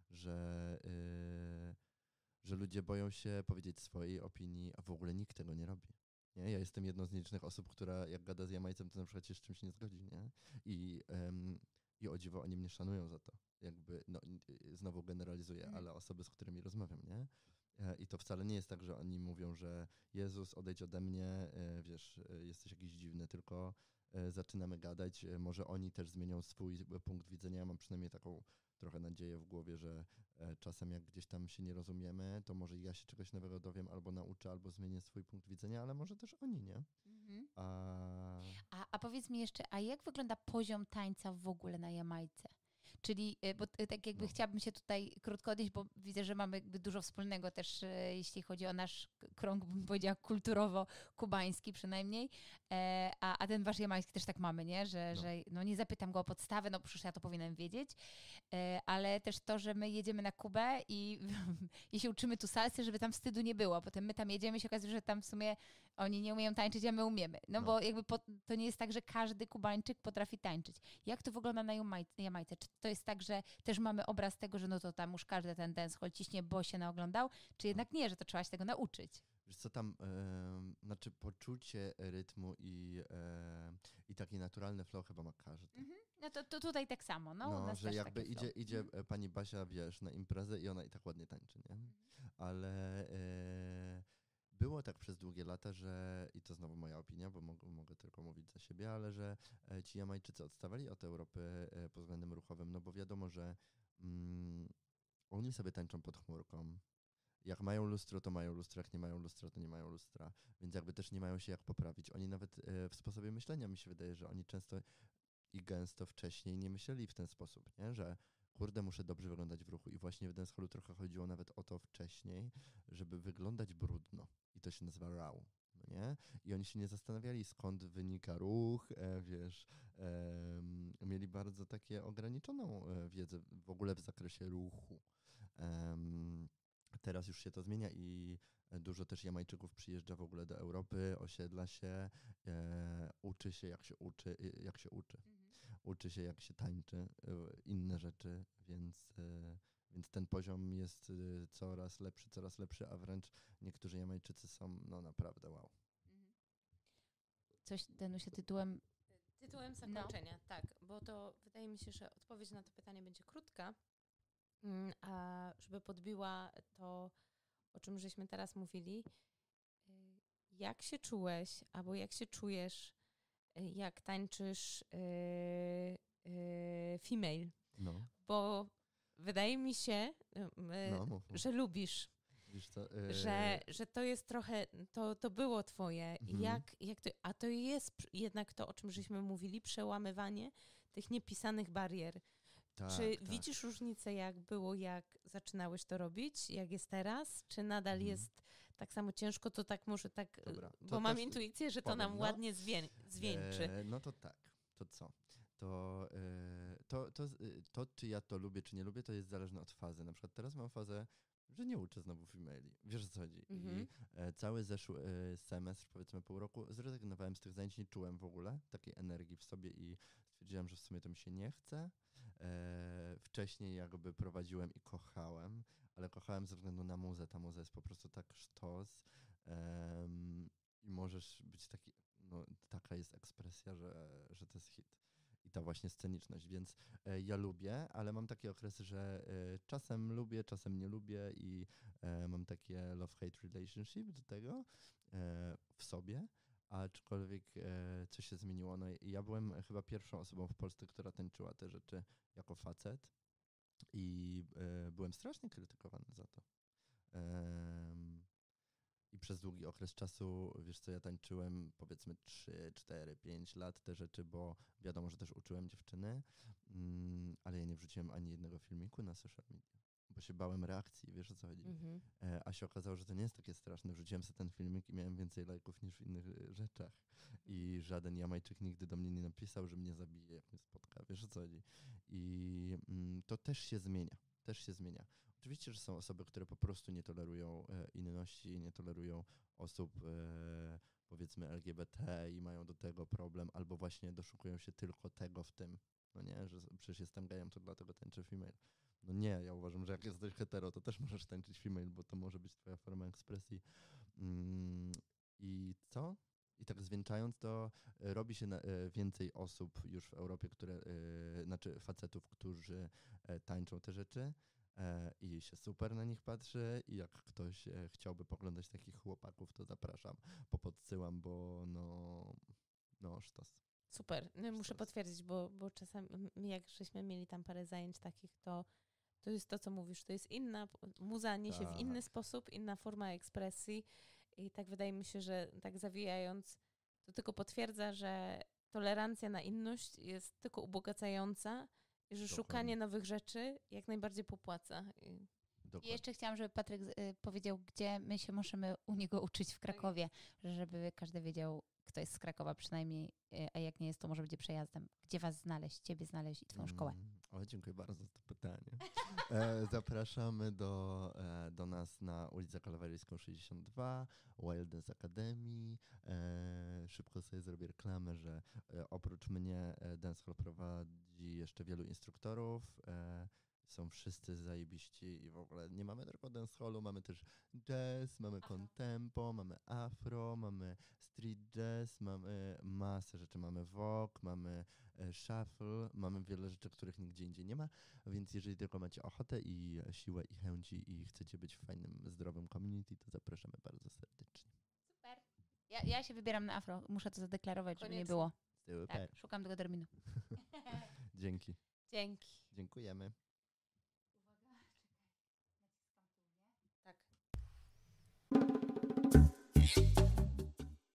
że ludzie boją się powiedzieć swojej opinii, a w ogóle nikt tego nie robi. Nie? Ja jestem jedną z nielicznych osób, która jak gada z Jamajcem, to na przykład się z czymś nie zgodzi, nie? I o dziwo oni mnie szanują za to. Jakby, no znowu generalizuję, ale osoby, z którymi rozmawiam, nie? I to wcale nie jest tak, że oni mówią, że Jezus, odejdź ode mnie, wiesz, jesteś jakiś dziwny, tylko zaczynamy gadać, może oni też zmienią swój punkt widzenia. Ja mam przynajmniej taką trochę nadzieję w głowie, że czasem jak gdzieś tam się nie rozumiemy, to może ja się czegoś nowego dowiem, albo nauczę, albo zmienię swój punkt widzenia, ale może też oni, nie? A powiedz mi jeszcze, a jak wygląda poziom tańca w ogóle na Jamajce? Czyli, bo tak jakby chciałabym się tutaj krótko odnieść, bo widzę, że mamy jakby dużo wspólnego też, jeśli chodzi o nasz krąg, bym powiedziała, kulturowo-kubański przynajmniej, a ten wasz jamański też tak mamy, nie? Że no nie zapytam go o podstawę, no przecież ja to powinienem wiedzieć, ale też to, że my jedziemy na Kubę i się uczymy tu salsy, żeby tam wstydu nie było, potem my tam jedziemy i się okazuje, że tam w sumie oni nie umieją tańczyć, a my umiemy. No bo jakby to nie jest tak, że każdy Kubańczyk potrafi tańczyć. Jak to wygląda na Jamajce? Czy to jest tak, że też mamy obraz tego, że no to tam już każdy ten dancehall ciśnie, bo się naoglądał, czy jednak nie, że to trzeba się tego nauczyć? Wiesz co tam, znaczy poczucie rytmu i taki naturalny flow chyba ma każdy. No to tutaj tak samo. No że jakby idzie pani Basia, wiesz, na imprezę i ona i tak ładnie tańczy, nie? Ale było tak przez długie lata, że, i to znowu moja opinia, bo mogę tylko mówić za siebie, ale że ci Jamajczycy odstawali od Europy pod względem ruchowym, no bo wiadomo, że oni sobie tańczą pod chmurką. Jak mają lustro, to mają lustro, jak nie mają lustra, to nie mają lustra, więc jakby też nie mają się jak poprawić. Oni nawet w sposobie myślenia mi się wydaje, że oni często i gęsto wcześniej nie myśleli w ten sposób, nie? Że kurde, muszę dobrze wyglądać w ruchu i właśnie w dancehallu trochę chodziło nawet o to wcześniej, żeby wyglądać brudno i to się nazywa raw, no nie? I oni się nie zastanawiali, skąd wynika ruch, wiesz, mieli bardzo takie ograniczoną wiedzę w ogóle w zakresie ruchu. Teraz już się to zmienia i Dużo też Jamajczyków przyjeżdża w ogóle do Europy, osiedla się, uczy się jak się uczy, uczy się jak się tańczy, inne rzeczy, więc ten poziom jest coraz lepszy, a wręcz niektórzy Jamajczycy są no naprawdę wow. Coś, Danusia, tytułem... Tytułem zakończenia, tak, bo to wydaje mi się, że odpowiedź na to pytanie będzie krótka, a żeby podbiła to, o czym żeśmy teraz mówili, jak się czułeś, albo jak się czujesz, jak tańczysz female? No. Bo wydaje mi się, że lubisz. Że to jest trochę, to było twoje. A to jest jednak to, o czym żeśmy mówili, przełamywanie tych niepisanych barier. Tak, Czy tak. widzisz różnicę, jak było, jak zaczynałeś to robić, jak jest teraz? Czy nadal jest tak samo ciężko, to tak może tak, Dobra, bo mam intuicję, że to nam ładnie zwieńczy. No to tak, to co? To, czy ja to lubię, czy nie lubię, to jest zależne od fazy. Na przykład teraz mam fazę, że nie uczę znowu femali. Wiesz, o co chodzi? I cały zeszły semestr, powiedzmy pół roku, zrezygnowałem z tych zajęć, nie czułem w ogóle takiej energii w sobie i stwierdziłem, że w sumie to mi się nie chce. Wcześniej jakby prowadziłem i kochałem, ale kochałem ze względu na muzę. Ta muza jest po prostu tak sztos i możesz być taki, no taka jest ekspresja, że to jest hit. I ta właśnie sceniczność, więc ja lubię, ale mam takie okresy, że czasem lubię, czasem nie lubię i mam takie love-hate relationship do tego w sobie, aczkolwiek coś się zmieniło. No ja byłem chyba pierwszą osobą w Polsce, która tańczyła te rzeczy jako facet i byłem strasznie krytykowany za to. I przez długi okres czasu, wiesz co, ja tańczyłem powiedzmy 3, 4, 5 lat te rzeczy, bo wiadomo, że też uczyłem dziewczyny, ale ja nie wrzuciłem ani jednego filmiku na social media, bo się bałem reakcji, wiesz o co chodzi. A się okazało, że to nie jest takie straszne. Wrzuciłem sobie ten filmik i miałem więcej lajków niż w innych rzeczach. I żaden Jamajczyk nigdy do mnie nie napisał, że mnie zabije, jak mnie spotka, wiesz o co chodzi. I to też się zmienia, Oczywiście, że są osoby, które po prostu nie tolerują inności, nie tolerują osób powiedzmy LGBT i mają do tego problem, albo właśnie doszukują się tylko tego w tym. No nie, że przecież jestem gejem, to dlatego tańczę female. No nie, ja uważam, że jak jesteś hetero, to też możesz tańczyć female, bo to może być twoja forma ekspresji. I co? I tak zwieńczając to, robi się więcej osób już w Europie, znaczy facetów, którzy tańczą te rzeczy. I się super na nich patrzy i jak ktoś chciałby poglądać takich chłopaków, to zapraszam, popodsyłam, bo no sztos. Super, muszę potwierdzić, bo czasami jak żeśmy mieli tam parę zajęć takich, to jest to, co mówisz, to jest inna, muza niesie w inny sposób, inna forma ekspresji i tak wydaje mi się, że tak zawijając, to tylko potwierdza, że tolerancja na inność jest tylko ubogacająca, i że szukanie nowych rzeczy jak najbardziej popłaca. I jeszcze chciałam, żeby Patryk powiedział, gdzie my się możemy u niego uczyć w Krakowie, żeby każdy wiedział, kto jest z Krakowa przynajmniej, a jak nie jest, to może będzie przejazdem. Gdzie was znaleźć, ciebie znaleźć i twoją szkołę? Dziękuję bardzo za to pytanie. Zapraszamy do nas na ulicę Kalawaryjską 62, Wild Dance Academy. Szybko sobie zrobię reklamę, że oprócz mnie Dancehall prowadzi jeszcze wielu instruktorów. Są wszyscy zajebiści i w ogóle nie mamy tylko dancehallu, mamy też jazz, mamy contempo, mamy afro, mamy street jazz, mamy masę rzeczy, mamy vogue, mamy shuffle, mamy wiele rzeczy, których nigdzie indziej nie ma, więc jeżeli tylko macie ochotę i siłę i chęci i chcecie być w fajnym, zdrowym community, to zapraszamy bardzo serdecznie. Super. Ja się wybieram na afro, muszę to zadeklarować, żeby nie było. Tak, szukam tego terminu. Dzięki. Dzięki. Dziękujemy.